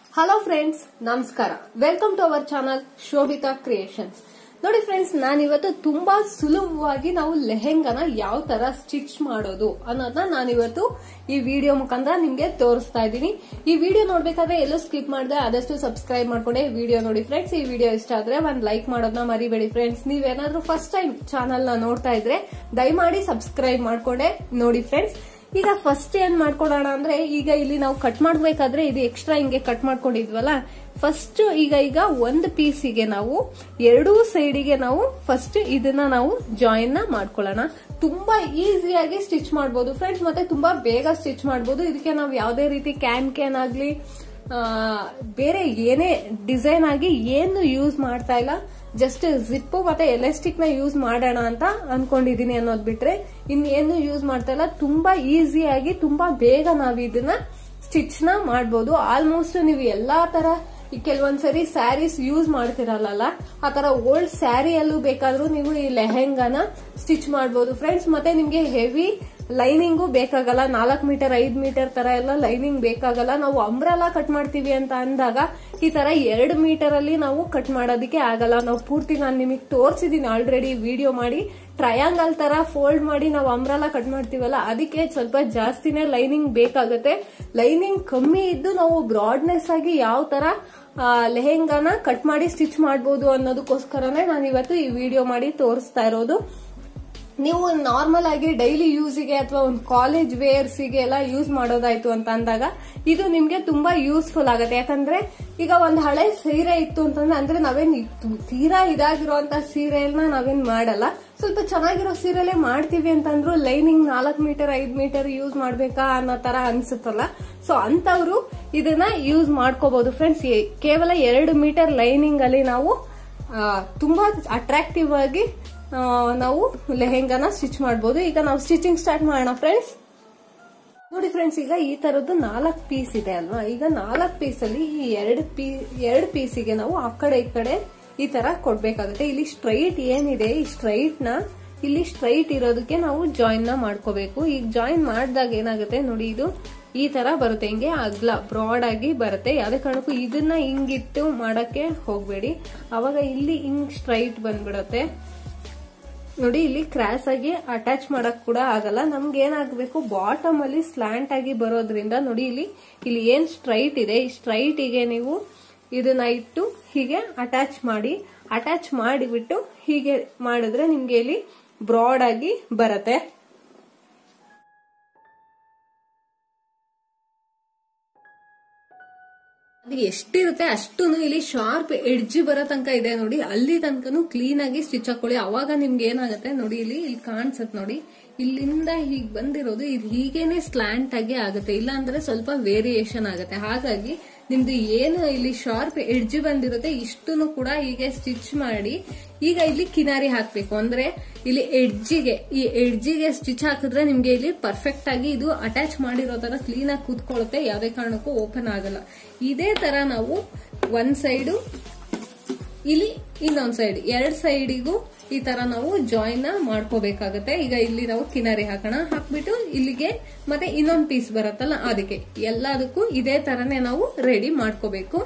Hello friends, ನಮಸ್ಕಾರ. Welcome to our channel Shobhita creations. ನೋಡಿ friends, ನಾನಿವತ್ತು ತುಂಬಾ ಸುಲಭವಾಗಿ ನಾವು ಲೆಹೆಂಗಾನ ಯಾವ ತರ ಸ್ಟಿಚ್ ಮಾಡೋದು ಅನ್ನೋದನ್ನ ನಾನಿವತ್ತು ಈ ವಿಡಿಯೋ ಮುಖಾಂತರ ನಿಮ್ಗೆ ತೋರಿಸ್ತಾ ಇದ್ದೀನಿ. ಈ ವಿಡಿಯೋ ನೋಡ್ಬೇಕಾದ್ರೆ ಎಲ್ಲೂ ಸ್ಕಿಪ್ ಮಾಡದೆ ಆದಷ್ಟು ಸಬ್ಸ್ಕ್ರೈಬ್ ಮಾಡ್ಕೊಂಡೆ ವಿಡಿಯೋ ನೋಡಿ ಫ್ರೆಂಡ್ಸ್. ಈ ವಿಡಿಯೋ ಇಷ್ಟ ಆದ್ರೆ ಒಂದ್ ಲೈಕ್ ಮಾಡೋದನ್ನ ಮರಿಬೇಡಿ ಫ್ರೆಂಡ್ಸ್. ನೀವೇನಾದ್ರೂ ಫಸ್ಟ್ ಟೈಮ್ ಚಾನಲ್ ನ ನೋಡ್ತಾ ಇದ್ರೆ ದಯಮಾಡಿ ಸಬ್ಸ್ಕ್ರೈಬ್ ಮಾಡ್ಕೊಂಡೆ ನೋಡಿ ಫ್ರೆಂಡ್ಸ್. ಈಗ ಫಸ್ಟ್ ಏನ್ ಮಾಡ್ಕೊಳ್ಳೋಣ ಅಂದ್ರೆ, ಈಗ ಇಲ್ಲಿ ನಾವು ಕಟ್ ಮಾಡ್ಬೇಕಾದ್ರೆ ಇದು ಎಕ್ಸ್ಟ್ರಾ ಹಿಂಗೆ ಕಟ್ ಮಾಡ್ಕೊಂಡಿದ್ವಲ್ಲ, ಫಸ್ಟ್ ಈಗ ಒಂದು ಪೀಸಿಗೆ ನಾವು ಎರಡೂ ಸೈಡಿಗೆ ನಾವು ಫಸ್ಟ್ ಇದನ್ನ ನಾವು ಜಾಯಿನ್ ನ ಮಾಡ್ಕೊಳ್ಳೋಣ. ತುಂಬಾ ಈಸಿಯಾಗಿ ಸ್ಟಿಚ್ ಮಾಡಬಹುದು ಫ್ರೆಂಡ್ಸ್, ಮತ್ತೆ ತುಂಬಾ ಬೇಗ ಸ್ಟಿಚ್ ಮಾಡಬಹುದು. ಇದಕ್ಕೆ ನಾವು ಯಾವುದೇ ರೀತಿ ಕ್ಯಾನ್ ಆಗ್ಲಿ ಬೇರೆ ಏನೇ ಡಿಸೈನ್ ಆಗಿ ಏನು ಯೂಸ್ ಮಾಡ್ತಾ ಇಲ್ಲ. ಜಸ್ಟ್ ಜಿಪ್ ಮತ್ತೆ ಎಲಾಸ್ಟಿಕ್ ನ ಯೂಸ್ ಮಾಡೋಣ ಅಂತ ಅನ್ಕೊಂಡಿದೀನಿ ಅನ್ನೋದ್ ಬಿಟ್ರೆ ಇನ್ನೇನು ಯೂಸ್ ಮಾಡ್ತಾ ಇಲ್ಲ. ತುಂಬಾ ಈಸಿಯಾಗಿ ತುಂಬಾ ಬೇಗ ನಾವು ಇದನ್ನ ಸ್ಟಿಚ್ ನ ಮಾಡಬಹುದು. ಆಲ್ಮೋಸ್ಟ್ ನೀವು ಎಲ್ಲಾ ತರ ಕೆಲವೊಂದ್ಸರಿ ಸ್ಯಾರೀಸ್ ಯೂಸ್ ಮಾಡ್ತಿರಲ್ಲ, ಆ ತರ ಓಲ್ಡ್ ಸ್ಯಾರಿಯಲ್ಲೂ ಬೇಕಾದ್ರೂ ನೀವು ಈ ಲೆಹೆಂಗಾನ ಸ್ಟಿಚ್ ಮಾಡಬಹುದು ಫ್ರೆಂಡ್ಸ್. ಮತ್ತೆ ನಿಮ್ಗೆ ಹೆವಿ ಲೈನಿಂಗು ಬೇಕಾಗಲ್ಲ. 4 ಮೀಟರ್ 5 ಮೀಟರ್ ತರ ಎಲ್ಲ ಲೈನಿಂಗ್ ಬೇಕಾಗಲ್ಲ. ನಾವು ಅಂಬ್ರೆಲಾ ಕಟ್ ಮಾಡ್ತೀವಿ ಅಂತ ಅಂದಾಗ ಈ ತರ 2 ಮೀಟರ್ ಅಲ್ಲಿ ನಾವು ಕಟ್ ಮಾಡೋದಕ್ಕೆ ಆಗಲ್ಲ. ನಾವು ಪೂರ್ತಿ ನಾನು ನಿಮಗೆ ತೋರಿಸಿದೀನಿ ಆಲ್ರೆಡಿ ವಿಡಿಯೋ ಮಾಡಿ. ಟ್ರಯಾಂಗಲ್ ತರ ಫೋಲ್ಡ್ ಮಾಡಿ ನಾವು ಅಂಬ್ರೆಲಾ ಕಟ್ ಮಾಡ್ತೀವಲ್ಲ, ಅದಕ್ಕೆ ಸ್ವಲ್ಪ ಜಾಸ್ತಿನೇ ಲೈನಿಂಗ್ ಬೇಕಾಗುತ್ತೆ. ಲೈನಿಂಗ್ ಕಮ್ಮಿ ಇದ್ದು ನಾವು ಬ್ರಾಡ್ನೆಸ್ ಆಗಿ ಯಾವ ತರ ಲೆಹೆಂಗಾನ ಕಟ್ ಮಾಡಿ ಸ್ಟಿಚ್ ಮಾಡಬಹುದು ಅನ್ನೋದಕ್ಕೋಸ್ಕರನೇ ನಾನು ಇವತ್ತು ಈ ವಿಡಿಯೋ ಮಾಡಿ ತೋರಿಸ್ತಾ ಇರೋದು. ನೀವು ನಾರ್ಮಲ್ ಆಗಿ ಡೈಲಿ ಯೂಸಿಗೆ ಅಥವಾ ಒಂದು ಕಾಲೇಜ್ ವೇರ್ಸಿಗೆ ಎಲ್ಲ ಯೂಸ್ ಮಾಡೋದಾಯ್ತು ಅಂತ ಅಂದಾಗ ಇದು ನಿಮ್ಗೆ ತುಂಬಾ ಯೂಸ್ಫುಲ್ ಆಗುತ್ತೆ. ಯಾಕಂದ್ರೆ ಈಗ ಒಂದು ಹಳೆ ಸೀರೆ ಇತ್ತು ಅಂತಂದ್ರೆ, ಅಂದ್ರೆ ನಾವೇನ್ ತೀರಾ ಇದಾಗಿರುವಂತ ಸೀರೆಯನ್ನ ನಾವೇನ್ ಮಾಡಲ್ಲ, ಸ್ವಲ್ಪ ಚೆನ್ನಾಗಿರೋ ಸೀರೆಲೆ ಮಾಡ್ತೀವಿ ಅಂತಂದ್ರು ಲೈನಿಂಗ್ 4 ಮೀಟರ್ 5 ಮೀಟರ್ ಯೂಸ್ ಮಾಡ್ಬೇಕಾ ಅನ್ನೋ ತರ ಅನ್ಸುತ್ತಲ್ಲ. ಸೊ ಅಂತವ್ರು ಇದನ್ನ ಯೂಸ್ ಮಾಡ್ಕೋಬಹುದು ಫ್ರೆಂಡ್ಸ್. ಕೇವಲ 2 ಮೀಟರ್ ಲೈನಿಂಗ್ ಅಲ್ಲಿ ನಾವು ತುಂಬಾ ಅಟ್ರಾಕ್ಟಿವ್ ಆಗಿ ನಾವು ಲೆಹೆಂಗಾನ ಸ್ಟಿಚ್ ಮಾಡಬಹುದು. ಈಗ ನಾವು ಸ್ಟಿಚಿಂಗ್ ಸ್ಟಾರ್ಟ್ ಮಾಡೋಣ ಫ್ರೆಂಡ್ಸ್. ನೋಡಿ ಫ್ರೆಂಡ್ಸ್, ಈಗ ಈ ತರದ್ದು 4 ಪೀಸ್ ಇದೆ ಅಲ್ವಾ. ಈಗ 4 ಪೀಸ್ ಅಲ್ಲಿ ಈ 2 ಪೀಸಿಗೆ ನಾವು ಆ ಕಡೆ ಈ ಕಡೆ ಈ ತರ ಕೊಡ್ಬೇಕಾಗುತ್ತೆ. ಇಲ್ಲಿ ಸ್ಟ್ರೈಟ್ ಏನಿದೆ, ಈ ಸ್ಟ್ರೈಟ್ ನ ಇಲ್ಲಿ ಸ್ಟ್ರೈಟ್ ಇರೋದಕ್ಕೆ ನಾವು ಜಾಯಿನ್ ನ ಮಾಡ್ಕೋಬೇಕು. ಈಗ ಜಾಯಿನ್ ಮಾಡಿದಾಗ ಏನಾಗುತ್ತೆ ನೋಡಿ, ಇದು ಈ ತರ ಬರುತ್ತೆ, ಹಿಂಗೆ ಅಗ್ಲ ಬ್ರಾಡ್ ಆಗಿ ಬರುತ್ತೆ. ಯಾವ್ದೇ ಕಾರಣಕ್ಕೂ ಇದನ್ನ ಹಿಂಗಿಟ್ಟು ಮಾಡಕ್ಕೆ ಹೋಗ್ಬೇಡಿ, ಅವಾಗ ಇಲ್ಲಿ ಹಿಂಗ್ ಸ್ಟ್ರೈಟ್ ಬಂದ್ಬಿಡತ್ತೆ ನೋಡಿ. ಇಲ್ಲಿ ಕ್ರಾಸ್ ಆಗಿ ಅಟ್ಯಾಚ್ ಮಾಡಕ್ ಕೂಡ ಆಗಲ್ಲ. ನಮ್ಗೆ ಏನಾಗಬೇಕು, ಬಾಟಮ್ ಅಲ್ಲಿ ಸ್ಲಾಂಟ್ ಆಗಿ ಬರೋದ್ರಿಂದ ನೋಡಿ ಇಲ್ಲಿ ಏನ್ ಸ್ಟ್ರೈಟ್ ಇದೆ, ಈ ಸ್ಟ್ರೈಟ್ ಗೆ ನೀವು ಇದನ್ನ ಇಟ್ಟು ಹೀಗೆ ಅಟ್ಯಾಚ್ ಮಾಡಿಬಿಟ್ಟು ಹೀಗೆ ಮಾಡಿದ್ರೆ ನಿಮ್ಗೆ ಇಲ್ಲಿ ಬ್ರಾಡ್ ಆಗಿ ಬರುತ್ತೆ. ಎಷ್ಟಿರುತ್ತೆ ಅಷ್ಟು ಇಲ್ಲಿ ಶಾರ್ಪ್ ಎಡ್ಜ್ ಬರೋ ತನಕ ಇದೆ ನೋಡಿ, ಅಲ್ಲಿ ತನಕನು ಕ್ಲೀನ್ ಆಗಿ ಸ್ಟಿಚ್ ಹಾಕೊಳ್ಳಿ. ಅವಾಗ ನಿಮ್ಗೆ ಏನಾಗುತ್ತೆ ನೋಡಿ, ಇಲ್ಲಿ ಕಾಣಿಸುತ್ತೆ ನೋಡಿ, ಇಲ್ಲಿಂದ ಹೀಗ್ ಬಂದಿರೋದು ಇದು ಹೀಗೇನೆ ಸ್ಲಾಂಟ್ ಆಗಿ ಆಗುತ್ತೆ. ಇಲ್ಲ ಅಂದ್ರೆ ಸ್ವಲ್ಪ ವೇರಿಯೇಷನ್ ಆಗುತ್ತೆ. ಹಾಗಾಗಿ ನಿಮ್ದು ಏನು ಇಲ್ಲಿ ಶಾರ್ಪ್ ಎಡ್ಜ್ ಬಂದಿರುತ್ತೆ ಇಷ್ಟನ್ನು ಕೂಡ ಹೀಗೆ ಸ್ಟಿಚ್ ಮಾಡಿ ಈಗ ಇಲ್ಲಿ ಕಿನಾರಿ ಹಾಕ್ಬೇಕು. ಅಂದ್ರೆ ಇಲ್ಲಿ ಈ ಎಡ್ಜಿಗೆ ಸ್ಟಿಚ್ ಹಾಕಿದ್ರೆ ನಿಮ್ಗೆ ಇಲ್ಲಿ ಪರ್ಫೆಕ್ಟ್ ಆಗಿ ಇದು ಅಟ್ಯಾಚ್ ಮಾಡಿರೋ ತರ ಕ್ಲೀನ್ ಆಗಿ ಕೂತ್ಕೊಳ್ಳುತ್ತೆ, ಯಾವುದೇ ಕಾರಣಕ್ಕೂ ಓಪನ್ ಆಗಲ್ಲ. ಇದೇ ತರ ನಾವು ಒಂದ್ ಸೈಡು ಇಲ್ಲಿ ಇನ್ನೊಂದ್ ಸೈಡ್ 2 ಸೈಡಿಗೂ ಈ ತರ ನಾವು ಜಾಯಿನ್ ಮಾಡ್ಕೋಬೇಕಾಗತ್ತೆ. ಈಗ ಇಲ್ಲಿ ನಾವು ಕಿನಾರಿ ಹಾಕ್ಬಿಟ್ಟು ಇಲ್ಲಿಗೆ ಮತ್ತೆ ಇನ್ನೊಂದ್ ಪೀಸ್ ಬರುತ್ತಲ್ಲ ಅದಕ್ಕೆ ಎಲ್ಲದಕ್ಕೂ ಇದೇ ತರನೇ ನಾವು ರೆಡಿ ಮಾಡ್ಕೋಬೇಕು.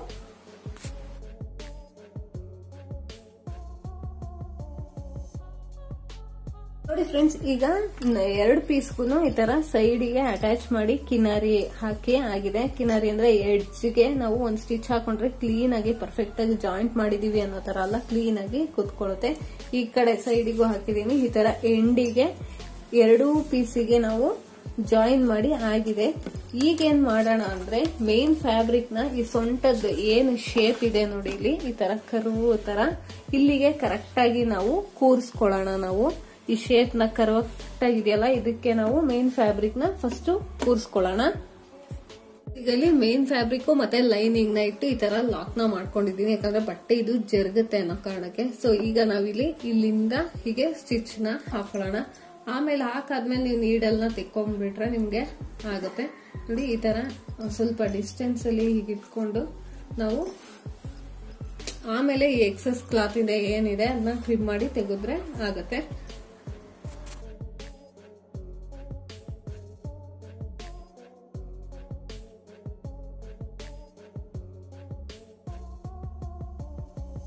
ನೋಡಿ ಫ್ರೆಂಡ್ಸ್, ಈಗ 2 ಪೀಸ್ಗೂ ಈ ತರ ಸೈಡಿಗೆ ಅಟ್ಯಾಚ್ ಮಾಡಿ ಕಿನಾರಿ ಹಾಕಿ ಆಗಿದೆ. ಕಿನಾರಿ ಅಂದ್ರೆ ಎಡ್ಜ್ಗೆ ನಾವು ಒಂದ್ ಸ್ಟಿಚ್ ಹಾಕೊಂಡ್ರೆ ಕ್ಲೀನ್ ಆಗಿ ಪರ್ಫೆಕ್ಟ್ ಆಗಿ ಜಾಯಿಂಟ್ ಮಾಡಿದೀವಿ ಅನ್ನೋ ತರ ಅಲ್ಲ, ಕ್ಲೀನ್ ಆಗಿ ಕುತ್ಕೊಳ್ಳುತ್ತೆ. ಈ ಕಡೆ ಸೈಡಿಗೂ ಹಾಕಿದೀನಿ. ಈ ತರ ಎಂಡಿಗೆ 2 ಪೀಸಿಗೆ ನಾವು ಜಾಯಿನ್ ಮಾಡಿ ಆಗಿದೆ. ಈಗ ಏನ್ ಮಾಡೋಣ ಅಂದ್ರೆ, ಮೇನ್ ಫ್ಯಾಬ್ರಿಕ್ ನ ಈ ಸೊಂಟದ ಏನ್ ಶೇಪ್ ಇದೆ ನೋಡಿ, ಇಲ್ಲಿ ಈ ತರ ಕರ್ವ್ ತರ ಇಲ್ಲಿಗೆ ಕರೆಕ್ಟ್ ಆಗಿ ನಾವು ಕೂರಿಸ್ಕೊಳ್ಳೋಣ. ನಾವು ಈ ಶೇಪ್ ನ ಕರೆಕ್ಟ್ ಆಗಿದೆಯಲ್ಲ, ಇದಕ್ಕೆ ನಾವು ಮೇನ್ ಫ್ಯಾಬ್ರಿಕ್ ನ ಫಸ್ಟ್ ಕೂರಿಸ್ಕೊಳ್ಳೋಣ. ಈಗ ಇಲ್ಲಿ ಮೇನ್ ಫ್ಯಾಬ್ರಿಕ್ ಮತ್ತೆ ಲೈನಿಂಗ್ ನ ಇಟ್ಟು ಈ ತರ ಲಾಕ್ ನ ಮಾಡ್ಕೊಂಡಿದೀನಿ, ಯಾಕಂದ್ರೆ ಬಟ್ಟೆ ಇದು ಜರುಗುತ್ತೆ ಅನ್ನೋ ಕಾರಣಕ್ಕೆ. ಸೊ ಈಗ ನಾವಿಲ್ಲಿ ಇಲ್ಲಿಂದ ಹೀಗೆ ಸ್ಟಿಚ್ ನ ಹಾಕೊಳ್ಳೋಣ. ಆಮೇಲೆ ಹಾಕಾದ್ಮೇಲೆ ನೀವು ನೀಡಲ್ ನ ತೆಕ್ಕೊಂಡ್ಬಿಟ್ರೆ ನಿಮ್ಗೆ ಆಗುತ್ತೆ ನೋಡಿ. ಈ ತರ ಸ್ವಲ್ಪ ಡಿಸ್ಟೆನ್ಸ್ ಅಲ್ಲಿ ಹೀಗೆ ಇಟ್ಕೊಂಡು ನಾವು ಆಮೇಲೆ ಈ ಎಕ್ಸಸ್ ಕ್ಲಾತ್ ಇದೆ ಏನಿದೆ ಅದನ್ನ ಟ್ರಿಮ್ ಮಾಡಿ ತೆಗೆದ್ರೆ ಆಗತ್ತೆ.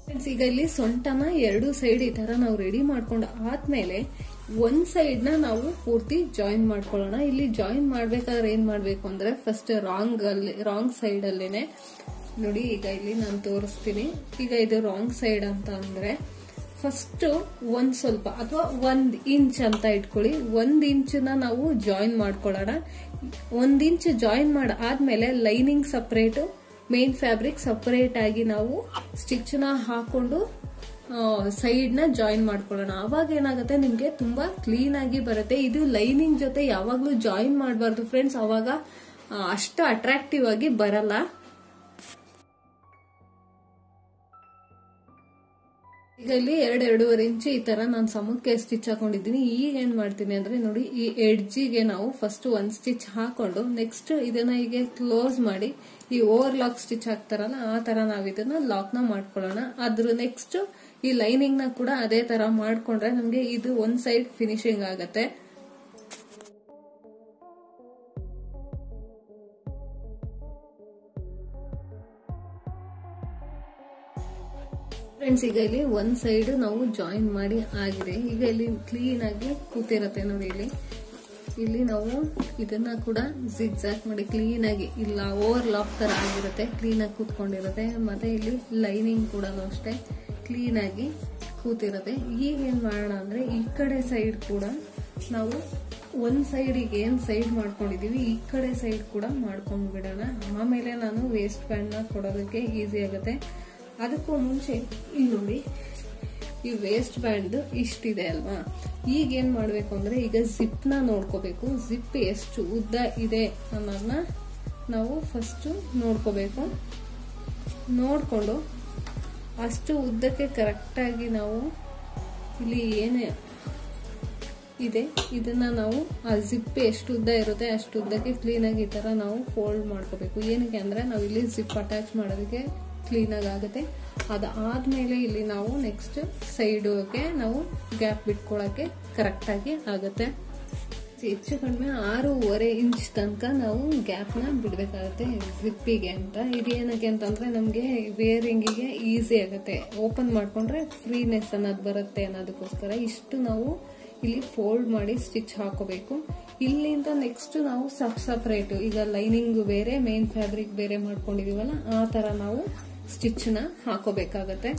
ಫ್ರೆಂಡ್ಸ್, ಈಗ ಇಲ್ಲಿ ಸೊಂಟನ 2 ಸೈಡ್ ಈ ತರ ನಾವು ರೆಡಿ ಮಾಡ್ಕೊಂಡು ಆದ್ಮೇಲೆ ಒಂದ್ ಸೈಡ್ ನ ನಾವು ಪೂರ್ತಿ ಜಾಯಿನ್ ಮಾಡ್ಕೊಳ್ಳೋಣ. ಇಲ್ಲಿ ಜಾಯಿನ್ ಮಾಡ್ಬೇಕಾದ್ರೆ ಏನ್ ಮಾಡ್ಬೇಕು ಅಂದ್ರೆ ಫಸ್ಟ್ ರಾಂಗ್ ಸೈಡ್ ಅಲ್ಲೇನೆ ನೋಡಿ. ಈಗ ಇಲ್ಲಿ ನಾನು ತೋರಿಸ್ತೀನಿ. ಈಗ ಇದು ರಾಂಗ್ ಸೈಡ್ ಅಂತ ಅಂದ್ರೆ ಫಸ್ಟ್ ಒಂದ್ ಸ್ವಲ್ಪ ಅಥವಾ 1 ಇಂಚ್ ಅಂತ ಇಟ್ಕೊಳ್ಳಿ. 1 ಇಂಚನ್ನ ನಾವು ಜಾಯಿನ್ ಮಾಡ್ಕೊಳ್ಳೋಣ. 1 ಇಂಚ್ ಜಾಯಿನ್ ಆದ್ಮೇಲೆ lining separate, main fabric separate ಆಗಿ ನಾವು ಸ್ಟಿಚ್ ನ ಹಾಕೊಂಡು ಸೈಡ್ ನ ಜಾಯಿನ್ ಮಾಡ್ಕೊಳ್ಳೋಣ. ಅವಾಗ ಏನಾಗುತ್ತೆ ನಿಮ್ಗೆ ತುಂಬಾ ಕ್ಲೀನ್ ಆಗಿ ಬರುತ್ತೆ. ಇದು ಲೈನಿಂಗ್ ಜೊತೆ ಯಾವಾಗ್ಲೂ ಜಾಯಿನ್ ಮಾಡಬಾರ್ದು ಫ್ರೆಂಡ್ಸ್, ಅವಾಗ ಅಷ್ಟು ಅಟ್ರಾಕ್ಟಿವ್ ಆಗಿ ಬರಲ್ಲ. ಈಗ ಇಲ್ಲಿ 2-2.5 ಇಂಚ್ ಈ ತರ ನಾನು ಸಮಕ್ಕೆ ಸ್ಟಿಚ್ ಹಾಕೊಂಡಿದ್ದೀನಿ. ಈಗ ಏನ್ ಮಾಡ್ತೀನಿ ಅಂದ್ರೆ ನೋಡಿ, ಈ ಎಡ್ಜಿಗೆ ನಾವು ಫಸ್ಟ್ 1 ಸ್ಟಿಚ್ ಹಾಕೊಂಡು ನೆಕ್ಸ್ಟ್ ಇದನ್ನ ಹೀಗೆ ಕ್ಲೋಸ್ ಮಾಡಿ ಈ ಓವರ್ಲಾಕ್ ಸ್ಟಿಚ್ ಹಾಕ್ತಾರಲ್ಲ ಆ ತರ ನಾವ್ ಇದನ್ನ ಲಾಕ್ ನ ಮಾಡ್ಕೊಳ್ಳೋಣ. ಅದ್ರ ನೆಕ್ಸ್ಟ್ ಈ ಲೈನಿಂಗ್ ನ ಕೂಡ ಅದೇ ತರ ಮಾಡ್ಕೊಂಡ್ರೆ ನಮ್ಗೆ ಇದು ಒಂದ್ ಸೈಡ್ ಫಿನಿಶಿಂಗ್ ಆಗತ್ತೆ. ಫ್ರೆಂಡ್ಸ್, ಈಗ ಇಲ್ಲಿ ಒಂದ್ ಸೈಡ್ ನಾವು ಜಾಯಿನ್ ಮಾಡಿ ಆಗಿದೆ. ಈಗ ಇಲ್ಲಿ ಕ್ಲೀನ್ ಆಗಿ ಕೂತಿರತ್ತೆ ನೋಡಿ. ಇಲ್ಲಿ ನಾವು ಇದನ್ನ ಕೂಡ ಜಿಗ್ಜಾಗ್ ಮಾಡಿ ಕ್ಲೀನ್ ಆಗಿ ಇಲ್ಲ ಓವರ್ಲಾಕ್ ತರ ಆಗಿರುತ್ತೆ, ಕ್ಲೀನ್ ಆಗಿ ಕೂತ್ಕೊಂಡಿರುತ್ತೆ. ಮತ್ತೆ ಇಲ್ಲಿ ಲೈನಿಂಗ್ ಕೂಡ ಅಷ್ಟೇ ಕ್ಲೀನ್ ಆಗಿ ಕೂತಿರುತ್ತೆ. ಈಗ ಏನ್ ಮಾಡೋಣ ಅಂದ್ರೆ ಈ ಕಡೆ ಸೈಡ್ ಕೂಡ ನಾವು ಒಂದ್ ಸೈಡಿಗೆ ಏನ್ ಸೈಡ್ ಮಾಡ್ಕೊಂಡಿದೀವಿ ಈ ಕಡೆ ಸೈಡ್ ಕೂಡ ಮಾಡ್ಕೊಂಡ್ ಬಿಡೋಣ. ಆಮೇಲೆ ನಾನು ವೇಸ್ಟ್ ಬ್ಯಾಂಡ್ ನ ಕೊಡೋದಕ್ಕೆ ಈಸಿ ಆಗುತ್ತೆ. ಅದಕ್ಕೂ ಮುಂಚೆ ಇಲ್ಲಿ ನೋಡಿ, ಈ ವೇಸ್ಟ್ ಬ್ಯಾಂಡ್ ಇಷ್ಟಿದೆ ಅಲ್ವಾ. ಈಗ ಏನ್ ಮಾಡ್ಬೇಕು ಅಂದ್ರೆ ಈಗ ಜಿಪ್ ನ ನೋಡ್ಕೋಬೇಕು. ಜಿಪ್ ಎಷ್ಟು ಉದ್ದ ಇದೆ ಅನ್ನೋದನ್ನ ನಾವು ಫಸ್ಟ್ ನೋಡ್ಕೋಬೇಕು. ನೋಡ್ಕೊಂಡು ಅಷ್ಟು ಉದ್ದಕ್ಕೆ ಕರೆಕ್ಟ್ ಆಗಿ ನಾವು ಇಲ್ಲಿ ಏನೇ ಇದೆ ಇದನ್ನ ನಾವು ಆ ಜಿಪ್ ಎಷ್ಟು ಉದ್ದ ಇರುತ್ತೆ ಅಷ್ಟು ಉದ್ದಕ್ಕೆ ಕ್ಲೀನ್ ಆಗಿ ಈ ತರ ನಾವು ಫೋಲ್ಡ್ ಮಾಡ್ಕೋಬೇಕು. ಏನಕ್ಕೆ ಅಂದ್ರೆ ನಾವು ಇಲ್ಲಿ ಜಿಪ್ ಅಟ್ಯಾಚ್ ಮಾಡೋದಕ್ಕೆ ಕ್ಲೀನ್ ಆಗಿ ಆಗುತ್ತೆ. ಅದಾದ್ಮೇಲೆ ಇಲ್ಲಿ ನಾವು ನೆಕ್ಸ್ಟ್ ಸೈಡ್ಗೆ ನಾವು ಗ್ಯಾಪ್ ಬಿಟ್ಕೊಳಕ್ಕೆ ಕರೆಕ್ಟ್ ಆಗಿ ಆಗುತ್ತೆ. ಹೆಚ್ಚು ಕಡಿಮೆ 6.5 ಇಂಚ್ ತನಕ ನಾವು ಗ್ಯಾಪ್ ನ ಬಿಡ್ಬೇಕಾಗತ್ತೆ ಜಿಪ್ಪಿಗೆ ಅಂತ. ಇದೇನಕ್ಕೆ ಅಂತಂದ್ರೆ ನಮ್ಗೆ ವೇರಿಂಗಿಗೆ ಈಸಿ ಆಗುತ್ತೆ. ಓಪನ್ ಮಾಡ್ಕೊಂಡ್ರೆ ಫ್ರೀನೆಸ್ ಅನ್ನೋದು ಬರುತ್ತೆ ಅನ್ನೋದಕ್ಕೋಸ್ಕರ ಇಷ್ಟು ನಾವು ಇಲ್ಲಿ ಫೋಲ್ಡ್ ಮಾಡಿ ಸ್ಟಿಚ್ ಹಾಕೋಬೇಕು. ಇಲ್ಲಿಂದ ನೆಕ್ಸ್ಟ್ ನಾವು ಸಪರೇಟ್ ಈಗ ಲೈನಿಂಗ್ ಬೇರೆ ಮೇನ್ ಫ್ಯಾಬ್ರಿಕ್ ಬೇರೆ ಮಾಡ್ಕೊಂಡಿದೀವಲ್ಲ ಆ ತರ ನಾವು ಸ್ಟಿಚ್ ನ ಹಾಕೋಬೇಕಾಗತ್ತೆ.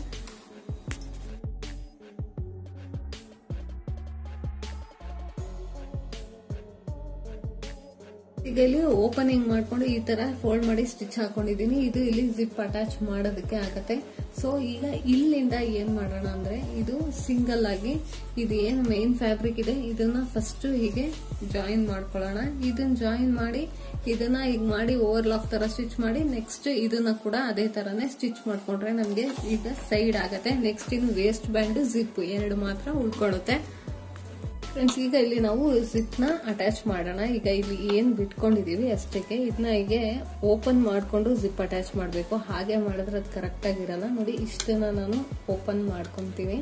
ಈಗ ಇಲ್ಲಿ ಓಪನಿಂಗ್ ಮಾಡ್ಕೊಂಡು ಈ ತರ ಫೋಲ್ಡ್ ಮಾಡಿ ಸ್ಟಿಚ್ ಹಾಕೊಂಡಿದೀನಿ. ಇದು ಇಲ್ಲಿ ಜಿಪ್ ಅಟ್ಯಾಚ್ ಮಾಡೋದಕ್ಕೆ ಆಗತ್ತೆ. ಸೊ ಈಗ ಇಲ್ಲಿಂದ ಏನ್ ಮಾಡೋಣ ಅಂದ್ರೆ ಇದು ಸಿಂಗಲ್ ಆಗಿ ಇದು ಏನು ಮೇನ್ ಫ್ಯಾಬ್ರಿಕ್ ಇದೆ ಇದನ್ನ ಫಸ್ಟ್ ಹೀಗೆ ಜಾಯಿನ್ ಮಾಡ್ಕೊಳ್ಳೋಣ. ಇದನ್ನ ಜಾಯಿನ್ ಮಾಡಿ ಇದನ್ನ ಈಗ ಮಾಡಿ ಓವರ್ಲಾಕ್ ತರ ಸ್ಟಿಚ್ ಮಾಡಿ ನೆಕ್ಸ್ಟ್ ಇದನ್ನ ಕೂಡ ಅದೇ ತರನೇ ಸ್ಟಿಚ್ ಮಾಡ್ಕೊಂಡ್ರೆ ನಮ್ಗೆ ಈಗ ಸೈಡ್ ಆಗತ್ತೆ. ನೆಕ್ಸ್ಟ್ ಇನ್ನು ವೇಸ್ಟ್ ಬ್ಯಾಂಡ್ ಜಿಪ್ 2 ಮಾತ್ರ ಉಳ್ಕೊಳ್ಳುತ್ತೆ. ಫ್ರೆಂಡ್ಸ್, ಈಗ ಇಲ್ಲಿ ನಾವು ಜಿಪ್ ನ ಅಟ್ಯಾಚ್ ಮಾಡೋಣ. ಈಗ ಇಲ್ಲಿ ಏನ್ ಬಿಟ್ಕೊಂಡಿದೀವಿ ಅಷ್ಟಕ್ಕೆ ಇದನ್ನ ಹೀಗೆ ಓಪನ್ ಮಾಡ್ಕೊಂಡು ಜಿಪ್ ಅಟ್ಯಾಚ್ ಮಾಡ್ಬೇಕು. ಹಾಗೆ ಮಾಡಿದ್ರೆ ಅದು ಕರೆಕ್ಟ್ ಆಗಿರಲ್ಲ ನೋಡಿ. ಇಷ್ಟನ್ನ ನಾನು ಓಪನ್ ಮಾಡ್ಕೊಂತೀನಿ.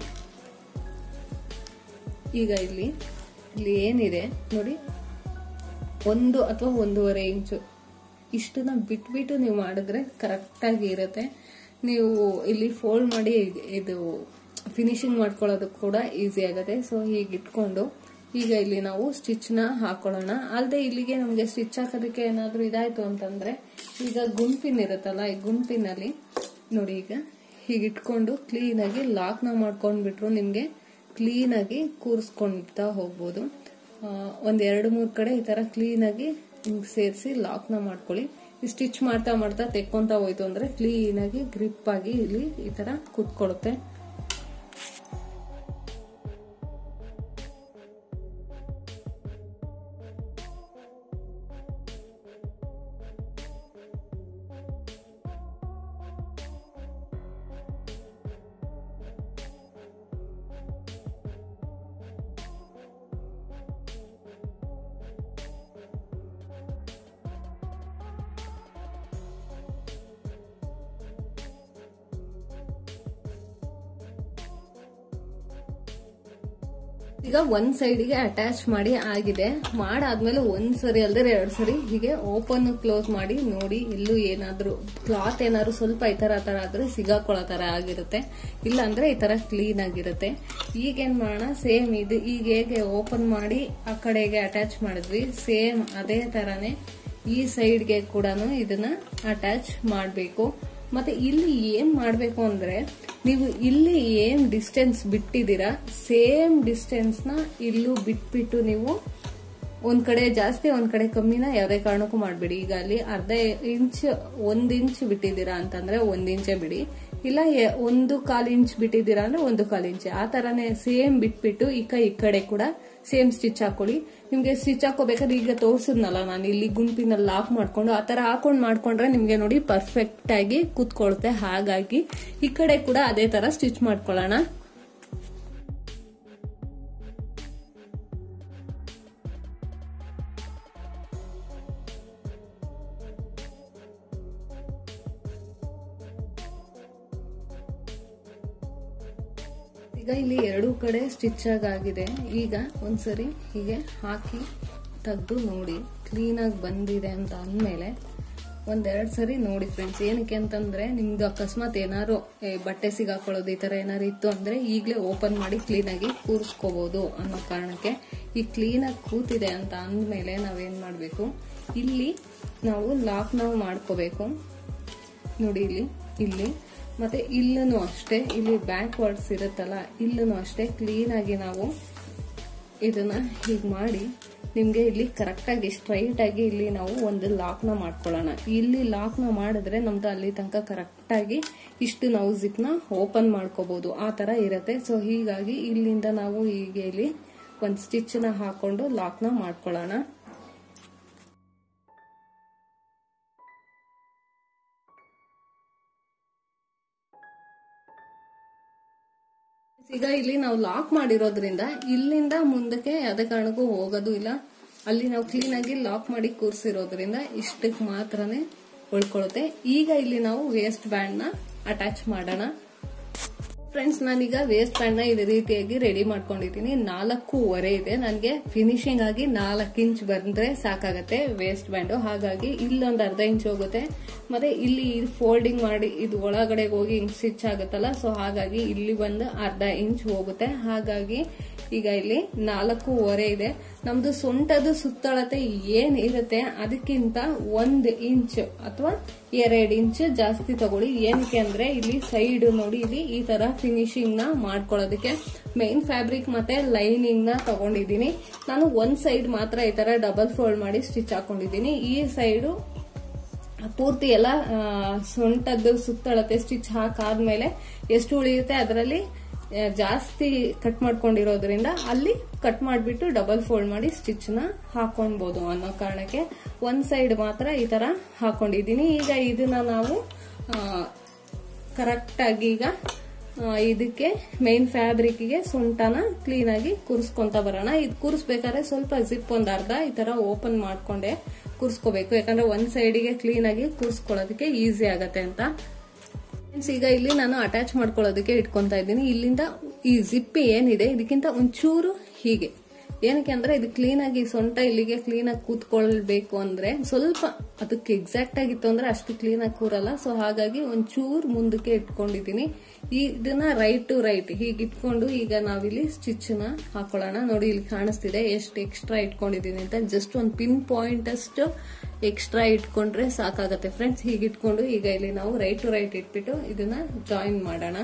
ಈಗ ಇಲ್ಲಿ ಏನಿದೆ ನೋಡಿ 1 ಅಥವಾ 1.5 ಇಂಚು ಇಷ್ಟನ್ನ ಬಿಟ್ಬಿಟ್ಟು ನೀವು ಮಾಡಿದ್ರೆ ಕರೆಕ್ಟ್ ಆಗಿ ಇರುತ್ತೆ. ನೀವು ಇಲ್ಲಿ ಫೋಲ್ಡ್ ಮಾಡಿ ಇದು ಫಿನಿಶಿಂಗ್ ಮಾಡ್ಕೊಳ್ಳೋದಕ್ಕೆ ಕೂಡ ಈಸಿ ಆಗುತ್ತೆ. ಸೊ ಹೀಗೆ ಇಟ್ಕೊಂಡು ಈಗ ಇಲ್ಲಿ ನಾವು ಸ್ಟಿಚ್ ನ ಹಾಕೊಳ್ಳೋಣ. ಅಲ್ಲದೆ ಇಲ್ಲಿಗೆ ನಮ್ಗೆ ಸ್ಟಿಚ್ ಹಾಕೋದಕ್ಕೆ ಏನಾದ್ರು ಇದಾಯ್ತು ಅಂತಂದ್ರೆ ಈಗ ಗುಂಪಿನ್ ಇರುತ್ತಲ್ಲ, ಈ ಗುಂಪಿನಲ್ಲಿ ನೋಡಿ ಈಗ ಹೀಗೆ ಇಟ್ಕೊಂಡು ಕ್ಲೀನ್ ಆಗಿ ಲಾಕ್ ನ ಮಾಡ್ಕೊಂಡ್ಬಿಟ್ರು ನಿಮ್ಗೆ ಕ್ಲೀನ್ ಆಗಿ ಕೂರಿಸ್ಕೊಂಡ್ತಾ ಹೋಗ್ಬೋದು. 1-2-3 ಕಡೆ ಈ ತರ ಕ್ಲೀನ್ ಆಗಿ ಹಿಂಗ್ ಸೇರಿಸಿ ಲಾಕ್ ನ ಮಾಡ್ಕೊಳ್ಳಿ. ಸ್ಟಿಚ್ ಮಾಡ್ತಾ ಮಾಡ್ತಾ ತೆಕ್ಕೊಂತ ಹೋಯ್ತು ಅಂದ್ರೆ ಕ್ಲೀನ್ ಆಗಿ ಗ್ರಿಪ್ ಆಗಿ ಇಲ್ಲಿ ಈ ತರ ಕುತ್ಕೊಳ್ಳುತ್ತೆ. ಈಗ ಒಂದ್ ಸೈಡ್ಗೆ ಅಟ್ಯಾಚ್ ಮಾಡಿ ಆಗಿದೆ. ಮಾಡಾದ್ಮೇಲೆ ಒಂದ್ ಸರಿ ಅಲ್ದ್ರೆ 2 ಸರಿ ಹೀಗೆ ಓಪನ್ ಕ್ಲೋಸ್ ಮಾಡಿ ನೋಡಿ. ಎಲ್ಲೂ ಏನಾದ್ರು ಕ್ಲಾತ್ ಏನಾದ್ರು ಸ್ವಲ್ಪ ಈ ತರ ಆದ್ರೆ ಸಿಗಾಕೊಳ್ಳೋ ತರ ಆಗಿರುತ್ತೆ, ಇಲ್ಲ ಅಂದ್ರೆ ಈ ತರ ಕ್ಲೀನ್ ಆಗಿರುತ್ತೆ. ಈಗೇನ್ ಮಾಡೋಣ, ಸೇಮ್ ಇದು ಈಗ ಹೇಗೆ ಓಪನ್ ಮಾಡಿ ಆ ಕಡೆಗೆ ಅಟ್ಯಾಚ್ ಮಾಡಿದ್ವಿ, ಸೇಮ್ ಅದೇ ತರಾನೇ ಈ ಸೈಡ್ಗೆ ಕೂಡ ಇದನ್ನ ಅಟ್ಯಾಚ್ ಮಾಡಬೇಕು. ಮತ್ತೆ ಇಲ್ಲಿ ಏನ್ ಮಾಡ್ಬೇಕು ಅಂದ್ರೆ, ನೀವು ಇಲ್ಲಿ ಏನ್ ಡಿಸ್ಟೆನ್ಸ್ ಬಿಟ್ಟಿದ್ದೀರಾ ಸೇಮ್ ಡಿಸ್ಟೆನ್ಸ್ ನ ಇಲ್ಲೂ ಬಿಟ್ಬಿಟ್ಟು ನೀವು ಒಂದ್ ಕಡೆ ಜಾಸ್ತಿ ಒಂದ್ ಕಡೆ ಕಮ್ಮಿನ ಯಾವುದೇ ಕಾರಣಕ್ಕೂ ಮಾಡ್ಬಿಡಿ. ಈಗ ಅಲ್ಲಿ ಅರ್ಧ ಇಂಚ್ 1 ಇಂಚ್ ಬಿಟ್ಟಿದ್ದೀರಾ ಅಂತಂದ್ರೆ 1 ಇಂಚೇ ಬಿಡಿ, ಇಲ್ಲ 1/4 ಇಂಚ್ ಬಿಟ್ಟಿದ್ದೀರಾ ಅಂದ್ರೆ 1/4 ಇಂಚ್. ಆ ತರಾನೇ ಸೇಮ್ ಬಿಟ್ಬಿಟ್ಟು ಈ ಕಡೆ ಕೂಡ ಸೇಮ್ ಸ್ಟಿಚ್ ಹಾಕೊಳ್ಳಿ. ನಿಮ್ಗೆ ಸ್ಟಿಚ್ ಹಾಕೋಬೇಕಾದ್ರೆ ಈಗ ತೋರ್ಸಿದ್ನಲ್ಲ ನಾನು ಇಲ್ಲಿ ಗುಂಪಿನಲ್ಲಿ ಲಾಕ್ ಮಾಡ್ಕೊಂಡು ಆ ತರ ಮಾಡ್ಕೊಂಡ್ರೆ ನಿಮ್ಗೆ ನೋಡಿ ಪರ್ಫೆಕ್ಟ್ ಆಗಿ ಕೂತ್ಕೊಳುತ್ತೆ. ಹಾಗಾಗಿ ಈ ಕಡೆ ಕೂಡ ಅದೇ ತರ ಸ್ಟಿಚ್ ಮಾಡ್ಕೊಳ್ಳೋಣ. ಈಗ ಇಲ್ಲಿ 2 ಕಡೆ ಸ್ಟಿಚ್ ಆಗಿದೆ. ಈಗ ಒಂದ್ಸರಿ ಹೀಗೆ ಹಾಕಿ ತೆಗೆದು ನೋಡಿ ಕ್ಲೀನ್ ಆಗಿ ಬಂದಿದೆ ಅಂತ ಅಂದ್ಮೇಲೆ 1-2 ಸರಿ ನೋಡಿ ಫ್ರೆಂಡ್ಸ್. ಏನಕ್ಕೆ ಅಂತಂದ್ರೆ ನಿಮ್ದು ಅಕಸ್ಮಾತ್ ಏನಾರು ಬಟ್ಟೆ ಸಿಗಾಕೊಳ್ಳೋದು ಈ ತರ ಏನಾರು ಇತ್ತು ಅಂದ್ರೆ ಈಗಲೇ ಓಪನ್ ಮಾಡಿ ಕ್ಲೀನ್ ಆಗಿ ಕೂರಿಸ್ಕೋಬಹುದು ಅನ್ನೋ ಕಾರಣಕ್ಕೆ. ಈ ಕ್ಲೀನ್ ಆಗಿ ಕೂತಿದೆ ಅಂತ ಅಂದ್ಮೇಲೆ ನಾವೇನ್ ಮಾಡ್ಬೇಕು, ಇಲ್ಲಿ ನಾವು ಲಾಕ್ ಮಾಡ್ಕೋಬೇಕು ನೋಡಿ. ಇಲ್ಲಿ ಮತ್ತೆ ಇಲ್ಲೂ ಅಷ್ಟೇ, ಇಲ್ಲಿ ಬ್ಯಾಕ್ ವರ್ಡ್ಸ್ ಇರುತ್ತಲ್ಲ, ಇಲ್ಲೂ ಅಷ್ಟೇ ಕ್ಲೀನ್ ಆಗಿ ನಾವು ಇದನ್ನ ಹೀಗೆ ಮಾಡಿ ನಿಮ್ಗೆ ಇಲ್ಲಿ ಕರೆಕ್ಟ್ ಆಗಿ ಸ್ಟ್ರೈಟ್ ಆಗಿ ಇಲ್ಲಿ ನಾವು ಒಂದು ಲಾಕ್ನ ಮಾಡ್ಕೊಳ್ಳೋಣ. ಇಲ್ಲಿ ಲಾಕ್ನ ಮಾಡಿದ್ರೆ ನಮ್ದು ಅಲ್ಲಿ ತನಕ ಕರೆಕ್ಟ್ ಆಗಿ ಇಷ್ಟು ನಾವು ಜಿಪ್ನ ಓಪನ್ ಮಾಡ್ಕೋಬಹುದು, ಆ ತರ ಇರುತ್ತೆ. ಸೊ ಹೀಗಾಗಿ ಇಲ್ಲಿಂದ ನಾವು ಹೀಗೆ ಇಲ್ಲಿ ಒಂದು ಸ್ಟಿಚ್ ನ ಹಾಕೊಂಡು ಲಾಕ್ನ ಮಾಡ್ಕೊಳ್ಳೋಣ. ಈಗ ಇಲ್ಲಿ ನಾವು ಲಾಕ್ ಮಾಡಿರೋದ್ರಿಂದ ಇಲ್ಲಿಂದ ಮುಂದಕ್ಕೆ ಯಾವುದೇ ಕಾರಣಕ್ಕೂ ಹೋಗೋದು ಇಲ್ಲ. ಅಲ್ಲಿ ನಾವು ಕ್ಲೀನ್ ಆಗಿ ಲಾಕ್ ಮಾಡಿ ಕೂರಿಸಿರೋದ್ರಿಂದ ಇಷ್ಟಕ್ಕೆ ಮಾತ್ರನೇ ಉಳ್ಕೊಳ್ಳುತ್ತೆ. ಈಗ ಇಲ್ಲಿ ನಾವು ವೇಸ್ಟ್ ಬ್ಯಾಂಡ್ ನ ಅಟ್ಯಾಚ್ ಮಾಡೋಣ. ಫ್ರೆಂಡ್ಸ್, ನಾನೀಗ ವೇಸ್ಟ್ ಬ್ಯಾಂಡ್ ನ ಇದೇ ರೀತಿಯಾಗಿ ರೆಡಿ ಮಾಡ್ಕೊಂಡಿದ್ದೀನಿ. 4.5 ಇದೆ. ನನಗೆ ಫಿನಿಶಿಂಗ್ ಆಗಿ 4 ಇಂಚ್ ಬಂದ್ರೆ ಸಾಕಾಗತ್ತೆ ವೇಸ್ಟ್ ಬ್ಯಾಂಡ್. ಹಾಗಾಗಿ ಇಲ್ಲೊಂದು ಅರ್ಧ ಇಂಚ್ ಹೋಗುತ್ತೆ. ಮತ್ತೆ ಇಲ್ಲಿ ಫೋಲ್ಡಿಂಗ್ ಮಾಡಿ ಇದು ಒಳಗಡೆ ಹೋಗಿ ಹಿಂಗ್ ಸ್ಟಿಚ್ ಆಗುತ್ತಲ್ಲ, ಸೊ ಹಾಗಾಗಿ ಇಲ್ಲಿ ಒಂದು ಅರ್ಧ ಇಂಚ್ ಹೋಗುತ್ತೆ. ಹಾಗಾಗಿ ಈಗ ಇಲ್ಲಿ 4.5 ಇದೆ. ನಮ್ದು ಸೊಂಟದ ಸುತ್ತಳತೆ ಏನ್ ಇರುತ್ತೆ ಅದಕ್ಕಿಂತ 1 ಇಂಚ್ ಅಥವಾ 2 ಇಂಚ್ ಜಾಸ್ತಿ ತಗೊಳ್ಳಿ. ಏನಕ್ಕೆ ಅಂದ್ರೆ ಇಲ್ಲಿ ಸೈಡ್ ನೋಡಿ, ಇಲ್ಲಿ ಈ ತರ ಫಿನಿಶಿಂಗ್ ನ ಮಾಡ್ಕೊಳ್ಳೋದಕ್ಕೆ ಮೇನ್ ಫ್ಯಾಬ್ರಿಕ್ ಮತ್ತೆ ಲೈನಿಂಗ್ ನ ತಗೊಂಡಿದ್ದೀನಿ. ನಾನು ಒಂದ್ ಸೈಡ್ ಮಾತ್ರ ಈ ತರ ಡಬಲ್ ಫೋಲ್ಡ್ ಮಾಡಿ ಸ್ಟಿಚ್ ಹಾಕೊಂಡಿದ್ದೀನಿ. ಈ ಸೈಡು ಪೂರ್ತಿ ಎಲ್ಲ ಸೊಂಟದ ಸುತ್ತಳತೆ ಸ್ಟಿಚ್ ಹಾಕಾದ್ಮೇಲೆ ಎಷ್ಟು ಉಳಿಯುತ್ತೆ ಅದರಲ್ಲಿ ಜಾಸ್ತಿ ಕಟ್ ಮಾಡ್ಕೊಂಡಿರೋದ್ರಿಂದ ಅಲ್ಲಿ ಕಟ್ ಮಾಡಿಬಿಟ್ಟು ಡಬಲ್ ಫೋಲ್ಡ್ ಮಾಡಿ ಸ್ಟಿಚ್ ನ ಹಾಕೊಳ್ಬಹುದು ಅನ್ನೋ ಕಾರಣಕ್ಕೆ ಒಂದ್ ಸೈಡ್ ಮಾತ್ರ ಈ ತರ ಹಾಕೊಂಡಿದ್ದೀನಿ. ಈಗ ಇದನ್ನ ನಾವು ಕರೆಕ್ಟ್ ಆಗಿ ಈಗ ಇದಕ್ಕೆ ಮೇನ್ ಫ್ಯಾಬ್ರಿಕ್ ಗೆ ಸೊಂಟನ ಕ್ಲೀನ್ ಆಗಿ ಕೂರಿಸ್ಕೊಂತ ಬರೋಣ. ಇದು ಕೂರಿಸ್ಬೇಕಾದ್ರೆ ಸ್ವಲ್ಪ ಜಿಪ್ ಒಂದ್ ಅರ್ಧ ಈ ತರ ಓಪನ್ ಮಾಡ್ಕೊಂಡೆ ಕೂರಿಸ್ಕೋಬೇಕು, ಯಾಕಂದ್ರೆ ಒಂದ್ ಸೈಡಿಗೆ ಕ್ಲೀನ್ ಆಗಿ ಕೂರಿಸ್ಕೊಳ್ಳೋದಕ್ಕೆ ಈಸಿ ಆಗತ್ತೆ ಅಂತ. ಈಗ ಇಲ್ಲಿ ನಾನು ಅಟ್ಯಾಚ್ ಮಾಡ್ಕೊಳ್ಳೋದಕ್ಕೆ ಇಟ್ಕೊಂತ ಇದ್ದೀನಿ. ಇಲ್ಲಿಂದ ಈ ಜಿಪ್ ಏನಿದೆ ಇದಕ್ಕಿಂತ ಒಂಚೂರು ಹೀಗೆ, ಏನಕ್ಕೆ ಅಂದ್ರೆ ಇದು ಕ್ಲೀನ್ ಆಗಿ ಸೊಂಟ ಇಲ್ಲಿಗೆ ಕ್ಲೀನ್ ಆಗಿ ಕೂತ್ಕೊಳ್ಬೇಕು ಅಂದ್ರೆ ಸ್ವಲ್ಪ ಅದಕ್ಕೆ ಎಕ್ಸಾಕ್ಟ್ ಆಗಿತ್ತು ಅಂದ್ರೆ ಅಷ್ಟು ಕ್ಲೀನ್ ಆಗಿ ಕೂರಲ್ಲ. ಸೊ ಹಾಗಾಗಿ ಒಂಚೂರು ಮುಂದಕ್ಕೆ ಇಟ್ಕೊಂಡಿದ್ದೀನಿ. ಇದನ್ನ ರೈಟ್ ಟು ರೈಟ್ ಹೀಗೆ ಇಟ್ಕೊಂಡು ಈಗ ನಾವಿಲ್ಲಿ ಸ್ಟಿಚ್ ನ ಹಾಕೊಳ್ಳೋಣ. ನೋಡಿ ಇಲ್ಲಿ ಕಾಣಿಸ್ತಿದೆ ಎಷ್ಟು ಎಕ್ಸ್ಟ್ರಾ ಇಟ್ಕೊಂಡಿದ್ದೀನಿ ಅಂತ. ಜಸ್ಟ್ ಒಂದು ಪಿನ್ ಪಾಯಿಂಟ್ ಅಷ್ಟು ಎಕ್ಸ್ಟ್ರಾ ಇಟ್ಕೊಂಡ್ರೆ ಸಾಕಾಗತ್ತೆ ಫ್ರೆಂಡ್ಸ್. ಹೀಗೆ ಇಟ್ಕೊಂಡು ಈಗ ಇಲ್ಲಿ ನಾವು ರೈಟ್ ಟು ರೈಟ್ ಇಟ್ಬಿಟ್ಟು ಇದನ್ನ ಜಾಯಿನ್ ಮಾಡೋಣ.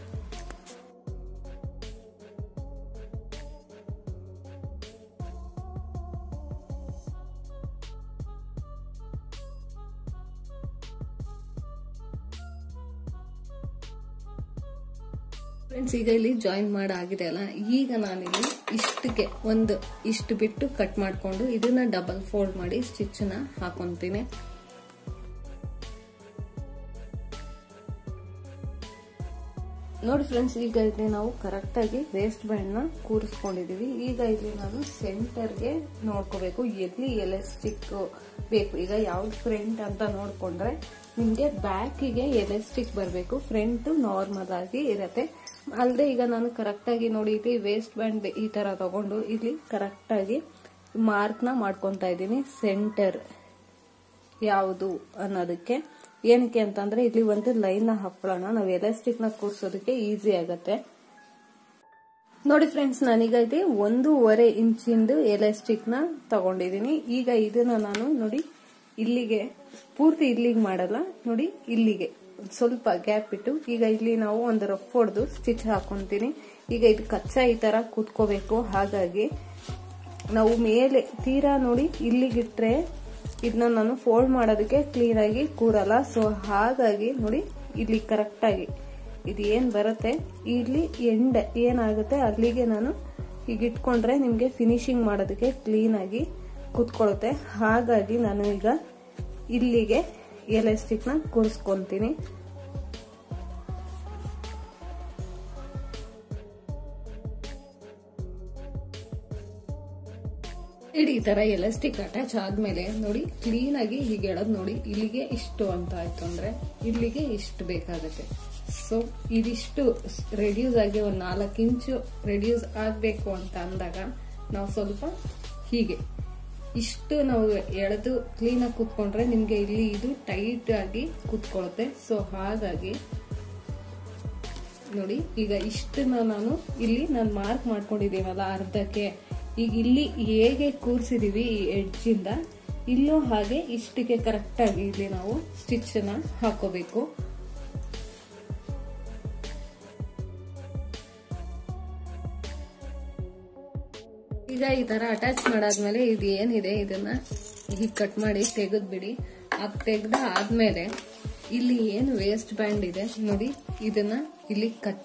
ಫ್ರೆಂಡ್ಸ್, ಈಗ ಇಲ್ಲಿ ಜಾಯಿನ್ ಮಾಡಾಗಿದೆ ಅಲ್ಲ, ಈಗ ನಾನಿಲ್ಲಿ ಇಷ್ಟಕ್ಕೆ ಇಷ್ಟು ಬಿಟ್ಟು ಕಟ್ ಮಾಡ್ಕೊಂಡು ಇದನ್ನ ಡಬಲ್ ಫೋಲ್ಡ್ ಮಾಡಿ ಸ್ಟಿಚ್ ನ ಹಾಕೊಂತೀನಿ. ನೋಡಿ ಫ್ರೆಂಡ್ಸ್, ಈಗ ಇಲ್ಲಿ ನಾವು ಕರೆಕ್ಟ್ ಆಗಿ ವೇಸ್ಟ್ ಬ್ಯಾಂಡ್ ನ ಕೂರಿಸ್ಕೊಂಡಿದೀವಿ. ಈಗ ಇಲ್ಲಿ ನಾನು ಸೆಂಟರ್ಗೆ ನೋಡ್ಕೋಬೇಕು ಎಲ್ಲಿ ಎಲಾಸ್ಟಿಕ್ ಬೇಕು. ಈಗ ಯಾವ್ದು ಫ್ರಂಟ್ ಅಂತ ನೋಡ್ಕೊಂಡ್ರೆ ನಿಮ್ಗೆ ಬ್ಯಾಕಿಗೆ ಎಲಾಸ್ಟಿಕ್ ಬರಬೇಕು, ಫ್ರಂಟ್ ನಾರ್ಮಲ್ ಆಗಿ ಇರತ್ತೆ. ಅಲ್ಲದೆ ಈಗ ನಾನು ಕರೆಕ್ಟಾಗಿ ನೋಡಿ ಇಲ್ಲಿ ವೇಸ್ಟ್ ಬ್ಯಾಂಡ್ ಈ ತರ ತಗೊಂಡು ಇಲ್ಲಿ ಕರೆಕ್ಟಾಗಿ ಮಾರ್ಕ್ನ ಮಾಡ್ಕೊತಾ ಇದ್ದೀನಿ ಸೆಂಟರ್ ಯಾವುದು ಅನ್ನೋದಕ್ಕೆ. ಏನಕ್ಕೆ ಅಂತಂದ್ರೆ ಇಲ್ಲಿ ಒಂದು ಲೈನ್ ಹಾಕೊಳ್ಳೋಣ, ನಾವು ಎಲಾಸ್ಟಿಕ್ ನ ಕೂರ್ಸೋದಕ್ಕೆ ಈಸಿ ಆಗತ್ತೆ. ನೋಡಿ ಫ್ರೆಂಡ್ಸ್, ನಾನೀಗ ಇದು 1.5 ಇಂಚಿಂದು ಎಲಾಸ್ಟಿಕ್ ನ ತಗೊಂಡಿದ್ದೀನಿ. ಈಗ ಇದನ್ನ ನಾನು ನೋಡಿ ಇಲ್ಲಿಗೆ ಪೂರ್ತಿ ಇಲ್ಲಿಗೆ ಮಾಡಲ್ಲ, ನೋಡಿ ಇಲ್ಲಿಗೆ ಸ್ವಲ್ಪ ಗ್ಯಾಪ್ ಇಟ್ಟು ಈಗ ಇಲ್ಲಿ ನಾವು ಒಂದು ರಫ್ ಹೊಡೆದು ಸ್ಟಿಚ್ ಹಾಕೊಂತೀನಿ. ಈಗ ಇದು ಕಚ್ಚಾ ಈ ತರ ಕೂತ್ಕೋಬೇಕು, ಹಾಗಾಗಿ ನಾವು ಮೇಲೆ ತೀರಾ ನೋಡಿ ಇಲ್ಲಿಗಿಟ್ರೆ ಇದನ್ನ ನಾನು ಫೋಲ್ಡ್ ಮಾಡೋದಕ್ಕೆ ಕ್ಲೀನ್ ಆಗಿ ಕೂರಲ್ಲ. ಸೊ ಹಾಗಾಗಿ ನೋಡಿ ಇಲ್ಲಿ ಕರೆಕ್ಟ್ ಆಗಿ ಇದು ಏನ್ ಬರುತ್ತೆ ಇಲ್ಲಿ ಎಂಡ್ ಏನಾಗುತ್ತೆ ಅಲ್ಲಿಗೆ ನಾನು ಈಗ ಇಟ್ಕೊಂಡ್ರೆ ನಿಮ್ಗೆ ಫಿನಿಶಿಂಗ್ ಮಾಡೋದಕ್ಕೆ ಕ್ಲೀನ್ ಆಗಿ ಕೂತ್ಕೊಳ್ಳುತ್ತೆ. ಹಾಗಾಗಿ ನಾನು ಈಗ ಇಲ್ಲಿಗೆ ಎಲಾಸ್ಟಿಕ್ ನ ಕೂರಿಸ್ಕೊಂತೀನಿ. ಈ ತರ ಎಲಾಸ್ಟಿಕ್ ಅಟ್ಯಾಚ್ ಆದ್ಮೇಲೆ ನೋಡಿ ಕ್ಲೀನ್ ಆಗಿ ಹೀಗೆ ಎಳದ್ ನೋಡಿ ಇಲ್ಲಿಗೆ ಇಷ್ಟು ಅಂತ ಆಯ್ತು ಅಂದ್ರೆ ಇಲ್ಲಿಗೆ ಇಷ್ಟು ಬೇಕಾಗುತ್ತೆ. ಸೊ ಇದಿಷ್ಟು ರೆಡ್ಯೂಸ್ ಆಗಿ ಒಂದು 4 ಇಂಚು ರೆಡ್ಯೂಸ್ ಆಗ್ಬೇಕು ಅಂತ ಅಂದಾಗ ನಾವು ಸ್ವಲ್ಪ ಹೀಗೆ ಇಷ್ಟು ನಾವು ಎಳೆದು ಕ್ಲೀನ್ ಆಗಿ ಕೂತ್ಕೊಂಡ್ರೆ ನಿಮ್ಗೆ ಇಲ್ಲಿ ಇದು ಟೈಟ್ ಆಗಿ ಕೂತ್ಕೊಳ್ಳುತ್ತೆ. ಸೊ ಹಾಗಾಗಿ ನೋಡಿ ಈಗ ಇಷ್ಟನ್ನ ನಾನು ಇಲ್ಲಿ ಮಾರ್ಕ್ ಮಾಡ್ಕೊಂಡಿದ್ದೀನಲ್ಲ ಅರ್ಧಕ್ಕೆ, ಈಗ ಇಲ್ಲಿ ಹೇಗೆ ಕೂರ್ಸಿದೀವಿ ಈ ಎಡ್ಜ್ ಇಂದ ಇಲ್ಲೂ ಹಾಗೆ ಇಷ್ಟಕ್ಕೆ ಕರೆಕ್ಟ್ ಆಗಿ ಇಲ್ಲಿ ನಾವು ಸ್ಟಿಚ್ ನ ಹಾಕೋಬೇಕು. ಈಗ ಈ ತರ ಅಟ್ಯಾಚ್ ಮಾಡಾದ್ಮೇಲೆ ಇದು ಏನಿದೆ ಇದನ್ನ ಹೀಗೆ ಕಟ್ ಮಾಡಿ ತೆಗೆದ್ಬಿಡಿ. ಅದ್ ತೆಗ್ದ ಆದ್ಮೇಲೆ ಇಲ್ಲಿ ಏನು ವೇಸ್ಟ್ ಬ್ಯಾಂಡ್ ಇದೆ ನೋಡಿ ಇದನ್ನ ಇಲ್ಲಿ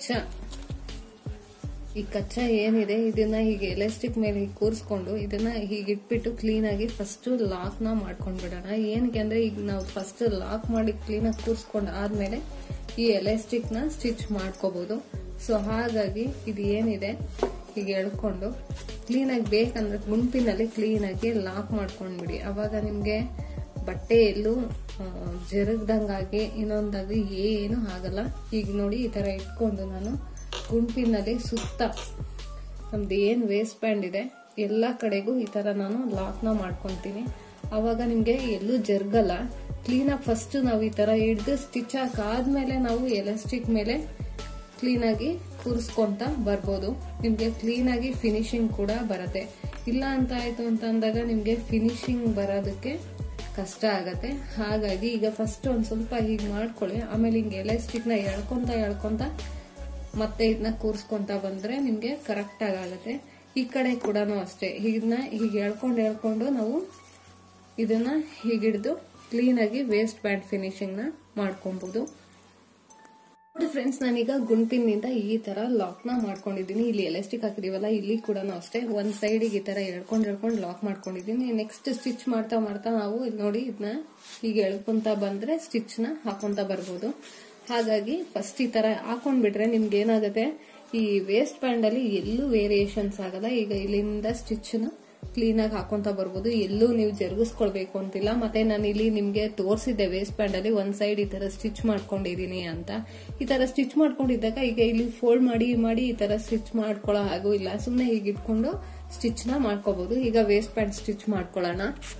ಈ ಕಚ್ಚಾ ಏನಿದೆ ಇದನ್ನ ಹೀಗೆ ಎಲಾಸ್ಟಿಕ್ ಮೇಲೆ ಹೀಗೆ ಕೂರಿಸ್ಕೊಂಡು ಇದನ್ನ ಹೀಗೆ ಇಟ್ಬಿಟ್ಟು ಕ್ಲೀನ್ ಆಗಿ ಫಸ್ಟ್ ಲಾಕ್ ನ ಮಾಡ್ಕೊಂಡ್ಬಿಡೋಣ. ಏನಕ್ಕೆ ಅಂದ್ರೆ ಈಗ ನಾವು ಫಸ್ಟ್ ಲಾಕ್ ಮಾಡಿ ಕ್ಲೀನ್ ಆಗಿ ಕೂರಿಸ್ಕೊಂಡ್ ಆದ್ಮೇಲೆ ಈ ಎಲಾಸ್ಟಿಕ್ ನ ಸ್ಟಿಚ್ ಮಾಡ್ಕೋಬಹುದು. ಸೊ ಹಾಗಾಗಿ ಇದು ಏನಿದೆ ಹೀಗೆ ಎಳ್ಕೊಂಡು ಕ್ಲೀನ್ ಆಗಿ ಬೇಕಂದ್ರೆ ಗುಂಪಿನಲ್ಲಿ ಕ್ಲೀನ್ ಆಗಿ ಲಾಕ್ ಮಾಡ್ಕೊಂಡ್ಬಿಡಿ. ಅವಾಗ ನಿಮ್ಗೆ ಬಟ್ಟೆ ಎಲ್ಲೂ ಜರುಗ್ದಂಗಾಗಿ ಇನ್ನೊಂದಾಗಿ ಏನು ಆಗಲ್ಲ. ಈಗ ನೋಡಿ ಈ ತರ ಇಟ್ಕೊಂಡು ನಾನು ಗುಂಪಿನಲ್ಲಿ ಸುತ್ತ ನಮ್ದು ಏನ್ ವೇಸ್ಟ್ ಬ್ಯಾಂಡ್ ಇದೆ ಎಲ್ಲಾ ಕಡೆಗೂ ಈ ತರ ನಾನು ಲಾಕ್ ನ ಮಾಡ್ಕೊಂತೀನಿ. ಅವಾಗ ನಿಮ್ಗೆ ಎಲ್ಲೂ ಜರುಗಲ್ಲ. ಕ್ಲೀನ್ ಆಗಿ ಫಸ್ಟ್ ನಾವು ಈ ತರ ಹಿಡ್ದು ಸ್ಟಿಚ್ ಹಾಕಾದ್ಮೇಲೆ ನಾವು ಎಲಾಸ್ಟಿಕ್ ಮೇಲೆ ಕ್ಲೀನ್ ಆಗಿ ಕೂರಿಸ್ಕೊಂತ ಬರ್ಬೋದು. ನಿಮ್ಗೆ ಕ್ಲೀನ್ ಆಗಿ ಫಿನಿಶಿಂಗ್ ಕೂಡ ಬರುತ್ತೆ. ಇಲ್ಲ ಅಂತ ಆಯ್ತು ಅಂತ ಅಂದಾಗ ನಿಮ್ಗೆ ಫಿನಿಶಿಂಗ್ ಬರೋದಕ್ಕೆ ಕಷ್ಟ ಆಗತ್ತೆ. ಹಾಗಾಗಿ ಈಗ ಫಸ್ಟ್ ಒಂದ್ ಸ್ವಲ್ಪ ಹೀಗೆ ಮಾಡ್ಕೊಳ್ಳಿ, ಆಮೇಲೆ ಹಿಂಗೆ ಎಲಾಸ್ಟಿಕ್ ನ ಎಳ್ಕೊಂತ ಮತ್ತೆ ಇದನ್ನ ಕೂರಿಸ್ಕೊಂತ ಬಂದ್ರೆ ನಿಮ್ಗೆ ಕರೆಕ್ಟ್ ಆಗತ್ತೆ. ಈ ಕಡೆ ಕೂಡ ಅಷ್ಟೇ ಇದನ್ನ ಹೀಗೆ ಎಳ್ಕೊಂಡು ನಾವು ಇದನ್ನ ಹೀಗಿಡ್ದು ಕ್ಲೀನ್ ಆಗಿ ವೇಸ್ಟ್ ಬ್ಯಾಂಡ್ ಫಿನಿಶಿಂಗ್ ನ ಮಾಡ್ಕೊಬಹುದು. ನೋಡಿ ಫ್ರೆಂಡ್ಸ್, ನಾನೀಗ ಗುಂಪಿನಿಂದ ಈ ತರ ಲಾಕ್ ನ ಮಾಡ್ಕೊಂಡಿದ್ದೀನಿ. ಇಲ್ಲಿ ಎಲಾಸ್ಟಿಕ್ ಹಾಕಿದೀವಲ್ಲ ಇಲ್ಲಿ ಕೂಡ ಅಷ್ಟೇ ಒಂದ್ ಸೈಡಿಗೆ ಈ ತರ ಎಳ್ಕೊಂಡು ಲಾಕ್ ಮಾಡ್ಕೊಂಡಿದ್ದೀನಿ. ನೆಕ್ಸ್ಟ್ ಸ್ಟಿಚ್ ಮಾಡ್ತಾ ನಾವು ನೋಡಿ ಇದನ್ನ ಹೀಗೆ ಎಳ್ಕೊಂತ ಬಂದ್ರೆ ಸ್ಟಿಚ್ ನ ಹಾಕೊಂತ ಬರ್ಬೋದು. ಹಾಗಾಗಿ ಫಸ್ಟ್ ಈ ತರ ಹಾಕೊಂಡ್ಬಿಟ್ರೆ ನಿಮ್ಗೆ ಏನಾಗುತ್ತೆ ಈ ವೇಸ್ಟ್ ಬ್ಯಾಂಡ್ ಅಲ್ಲಿ ಎಲ್ಲೂ ವೇರಿಯೇಷನ್ಸ್ ಆಗಲ್ಲ. ಈಗ ಇಲ್ಲಿಂದ ಸ್ಟಿಚ್ ನ ಕ್ಲೀನ್ ಆಗಿ ಹಾಕೊಂತ ಬರ್ಬೋದು, ಎಲ್ಲೂ ನೀವು ಜರುಗಿಸ್ಕೊಳ್ಬೇಕು ಅಂತಿಲ್ಲ. ಮತ್ತೆ ನಾನು ಇಲ್ಲಿ ನಿಮ್ಗೆ ತೋರಿಸಿದ್ದೆ ವೇಸ್ಟ್ ಬ್ಯಾಂಡ್ ಅಲ್ಲಿ ಒಂದ್ ಸೈಡ್ ಈ ತರ ಸ್ಟಿಚ್ ಮಾಡ್ಕೊಂಡಿದೀನಿ ಅಂತ. ಈ ತರ ಸ್ಟಿಚ್ ಮಾಡ್ಕೊಂಡಿದ್ದಾಗ ಈಗ ಇಲ್ಲಿ ಫೋಲ್ಡ್ ಮಾಡಿ ಈ ತರ ಸ್ಟಿಚ್ ಮಾಡ್ಕೊಳ್ಳೋ ಹಾಗೂ ಇಲ್ಲ, ಸುಮ್ನೆ ಹೀಗೆ ಇಟ್ಕೊಂಡು ಸ್ಟಿಚ್ ನ ಮಾಡ್ಕೋಬಹುದು. ಈಗ ವೇಸ್ಟ್ ಬ್ಯಾಂಡ್ ಸ್ಟಿಚ್ ಮಾಡ್ಕೊಳ್ಳೋಣ.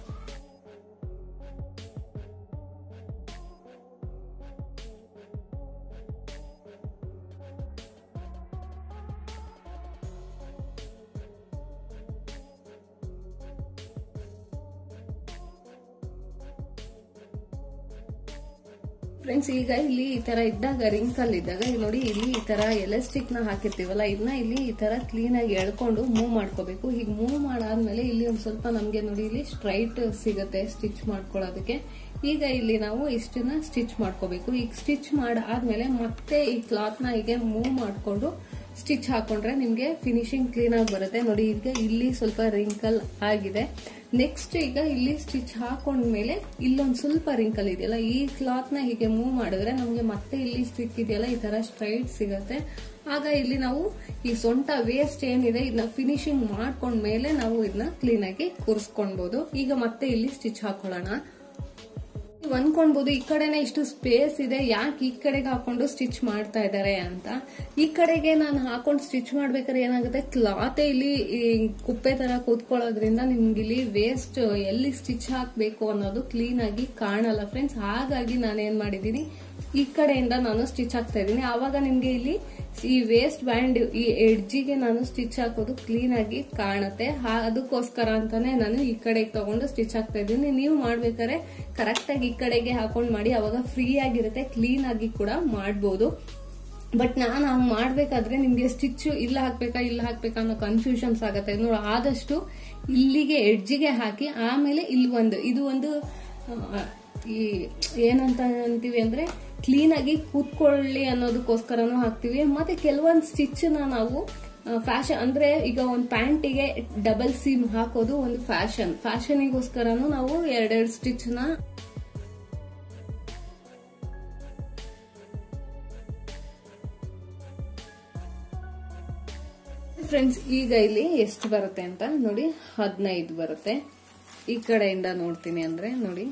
ಫ್ರೆಂಡ್ಸ್, ಈಗ ಇಲ್ಲಿ ಈ ತರ ಇದ್ದಾಗ ರಿಂಕಲ್ ಇದ್ದಾಗ ನೋಡಿ ಇಲ್ಲಿ ಈ ತರ ಎಲಾಸ್ಟಿಕ್ ನ ಹಾಕಿರ್ತೀವಲ್ಲ ಇದನ್ನ ಇಲ್ಲಿ ಈ ತರ ಕ್ಲೀನ್ ಆಗಿ ಎಳ್ಕೊಂಡು ಮೂವ್ ಮಾಡ್ಕೋಬೇಕು. ಹೀಗೆ ಮೂವ್ ಮಾಡಾದ್ಮೇಲೆ ಇಲ್ಲಿ ಒಂದ್ ಸ್ವಲ್ಪ ನಮ್ಗೆ ನೋಡಿ ಇಲ್ಲಿ ಸ್ಟ್ರೈಟ್ ಸಿಗತ್ತೆ ಸ್ಟಿಚ್ ಮಾಡ್ಕೊಳ್ಳೋದಕ್ಕೆ. ಈಗ ಇಲ್ಲಿ ನಾವು ಇಷ್ಟನ್ನ ಸ್ಟಿಚ್ ಮಾಡ್ಕೋಬೇಕು. ಈಗ ಸ್ಟಿಚ್ ಮಾಡಾದ್ಮೇಲೆ ಮತ್ತೆ ಈ ಕ್ಲಾತ್ ನ ಹೀಗೆ ಮೂವ್ ಮಾಡ್ಕೊಂಡು ಸ್ಟಿಚ್ ಹಾಕೊಂಡ್ರೆ ನಿಮ್ಗೆ ಫಿನಿಶಿಂಗ್ ಕ್ಲೀನ್ ಆಗಿ ಬರುತ್ತೆ. ನೋಡಿ ಈಗ ಇಲ್ಲಿ ಸ್ವಲ್ಪ ರಿಂಕಲ್ ಆಗಿದೆ. ನೆಕ್ಸ್ಟ್ ಈಗ ಇಲ್ಲಿ ಸ್ಟಿಚ್ ಹಾಕೊಂಡ್ಮೇಲೆ ಇಲ್ಲೊಂದ್ ಸ್ವಲ್ಪ ರಿಂಕಲ್ ಇದೆಯಲ್ಲ, ಈ ಕ್ಲಾತ್ ನ ಹೀಗೆ ಮೂವ್ ಮಾಡಿದ್ರೆ ನಮ್ಗೆ ಮತ್ತೆ ಇಲ್ಲಿ ಸ್ಟಿಚ್ ಇದೆಯಲ್ಲ ಈ ತರ ಸ್ಟ್ರೈಟ್ ಸಿಗತ್ತೆ. ಆಗ ಇಲ್ಲಿ ನಾವು ಈ ಸೊಂಟ ವೇಸ್ಟ್ ಏನಿದೆ ಇದನ್ನ ಫಿನಿಶಿಂಗ್ ಮಾಡ್ಕೊಂಡ್ಮೇಲೆ ನಾವು ಇದನ್ನ ಕ್ಲೀನ್ ಆಗಿ ಕೂರಿಸ್ಕೊಳ್ಬಹುದು. ಈಗ ಮತ್ತೆ ಇಲ್ಲಿ ಸ್ಟಿಚ್ ಹಾಕೊಳ್ಳೋಣ. ಅನ್ಕೊಳ್ಬಹುದು ಈ ಕಡೆನೆ ಇಷ್ಟು ಸ್ಪೇಸ್ ಇದೆ, ಯಾಕೆ ಈ ಕಡೆಗೆ ಹಾಕೊಂಡು ಸ್ಟಿಚ್ ಮಾಡ್ತಾ ಇದಾರೆ ಅಂತ. ಈ ಕಡೆಗೆ ನಾನು ಹಾಕೊಂಡು ಸ್ಟಿಚ್ ಮಾಡ್ಬೇಕಾದ್ರೆ ಏನಾಗುತ್ತೆ, ಕ್ಲಾತ್ ಇಲ್ಲಿ ಕುಪ್ಪೆ ತರ ಕೂತ್ಕೊಳ್ಳೋದ್ರಿಂದ ನಿಮ್ಗೆ ಇಲ್ಲಿ ವೇಸ್ಟ್ ಎಲ್ಲಿ ಸ್ಟಿಚ್ ಹಾಕ್ಬೇಕು ಅನ್ನೋದು ಕ್ಲೀನ್ ಆಗಿ ಕಾಣಲ್ಲ ಫ್ರೆಂಡ್ಸ್. ಹಾಗಾಗಿ ನಾನೇನ್ ಮಾಡಿದೀನಿ, ಈ ಕಡೆಯಿಂದ ನಾನು ಸ್ಟಿಚ್ ಹಾಕ್ತಾ ಇದ್ದೀನಿ. ಆವಾಗ ನಿಮ್ಗೆ ಇಲ್ಲಿ ಈ ವೇಸ್ಟ್ ಬ್ಯಾಂಡ್ ಈ ಎಡ್ಜಿಗೆ ನಾನು ಸ್ಟಿಚ್ ಹಾಕೋದು ಕ್ಲೀನ್ ಆಗಿ ಕಾಣುತ್ತೆ. ಅದಕ್ಕೋಸ್ಕರ ಅಂತಾನೆ ನಾನು ಈ ಕಡೆಗೆ ತಗೊಂಡು ಸ್ಟಿಚ್ ಹಾಕ್ತಾ ಇದ್ದೀನಿ. ನೀವು ಮಾಡ್ಬೇಕಾದ್ರೆ ಕರೆಕ್ಟ್ ಆಗಿ ಈ ಕಡೆಗೆ ಹಾಕೊಂಡ್ ಮಾಡಿ, ಅವಾಗ ಫ್ರೀ ಆಗಿರುತ್ತೆ, ಕ್ಲೀನ್ ಆಗಿ ಕೂಡ ಮಾಡ್ಬೋದು. ಬಟ್ ನಾನು ಹಂಗ್ ಮಾಡ್ಬೇಕಾದ್ರೆ ನಿಮ್ಗೆ ಸ್ಟಿಚ್ ಇಲ್ಲ ಹಾಕ್ಬೇಕಾ ಇಲ್ಲ ಹಾಕ್ಬೇಕಾ ಅನ್ನೋ ಕನ್ಫ್ಯೂಷನ್ಸ್ ಆಗತ್ತೆ ನೋಡಿ. ಆದಷ್ಟು ಇಲ್ಲಿಗೆ ಎಡ್ಜಿಗೆ ಹಾಕಿ ಆಮೇಲೆ ಇಲ್ಲಿ ಇದು ಒಂದು ಈ ಏನಂತ ಅಂತೀವಿ ಅಂದ್ರೆ ಕ್ಲೀನ್ ಆಗಿ ಕೂತ್ಕೊಳ್ಳಿ ಅನ್ನೋದಕ್ಕೋಸ್ಕರನೂ ಹಾಕ್ತಿವಿ. ಮತ್ತೆ ಕೆಲವೊಂದು ಸ್ಟಿಚ್ ನಾವು ಫ್ಯಾಷನ್ ಅಂದ್ರೆ ಈಗ ಒಂದು ಪ್ಯಾಂಟಿಗೆ ಡಬಲ್ ಸೀಮ್ ಹಾಕೋದು ಒಂದು ಫ್ಯಾಷನಿಗೋಸ್ಕರನೂ ನಾವು ಎರಡೆರಡು ಸ್ಟಿಚ್ ನ ಫ್ರೆಂಡ್ಸ್. ಈಗ ಇಲ್ಲಿ ಎಷ್ಟು ಬರುತ್ತೆ ಅಂತ ನೋಡಿ, 15 ಬರುತ್ತೆ. ಈ ಕಡೆಯಿಂದ ನೋಡ್ತೀನಿ ಅಂದ್ರೆ ನೋಡಿ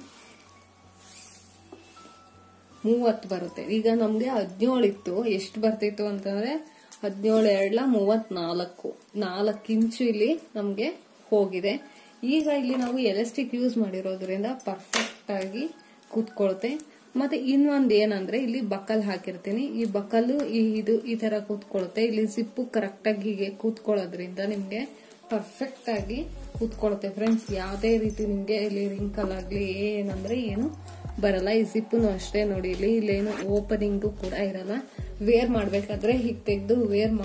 30 ಬರುತ್ತೆ. ಈಗ ನಮ್ಗೆ 17 ಇತ್ತು, ಎಷ್ಟು ಬರ್ತಿತ್ತು ಅಂತಂದ್ರೆ 17 4 ಇಂಚು ಇಲ್ಲಿ ನಮ್ಗೆ ಹೋಗಿದೆ. ಈಗ ಇಲ್ಲಿ ನಾವು ಎಲಾಸ್ಟಿಕ್ ಯೂಸ್ ಮಾಡಿರೋದ್ರಿಂದ ಪರ್ಫೆಕ್ಟ್ ಆಗಿ ಕೂತ್ಕೊಳುತ್ತೆ. ಮತ್ತೆ ಇನ್ನೊಂದು ಏನಂದ್ರೆ ಇಲ್ಲಿ ಬಕ್ಕಲ್ ಹಾಕಿರ್ತೀನಿ, ಈ ಬಕ್ಕಲ್ಲು ಇದು ಈ ತರ ಕೂತ್ಕೊಳ್ಳುತ್ತೆ. ಇಲ್ಲಿ ಜಿಪ್ಪು ಕರೆಕ್ಟ್ ಆಗಿ ಹೀಗೆ ಕೂತ್ಕೊಳ್ಳೋದ್ರಿಂದ ನಿಮ್ಗೆ ಪರ್ಫೆಕ್ಟ್ ಆಗಿ ಕೂತ್ಕೊಳ್ಳುತ್ತೆ ಫ್ರೆಂಡ್ಸ್. ಯಾವ್ದೇ ರೀತಿ ನಿಮ್ಗೆ ಇಲ್ಲಿ ರಿಂಕಲ್ ಆಗ್ಲಿ ಏನಂದ್ರೆ ಏನು ಬರಲ್ಲ. ಈ ಜಿಪ್ಪುನು ಅಷ್ಟೇ ನೋಡಿ, ಇಲ್ಲೇನು ಓಪನಿಂಗು ಕೂಡ ಇರಲ್ಲ. ವೇರ್ ಮಾಡ್ಬೇಕಾದ್ರೆ ಹೀಗೆ ತೆಗೆದು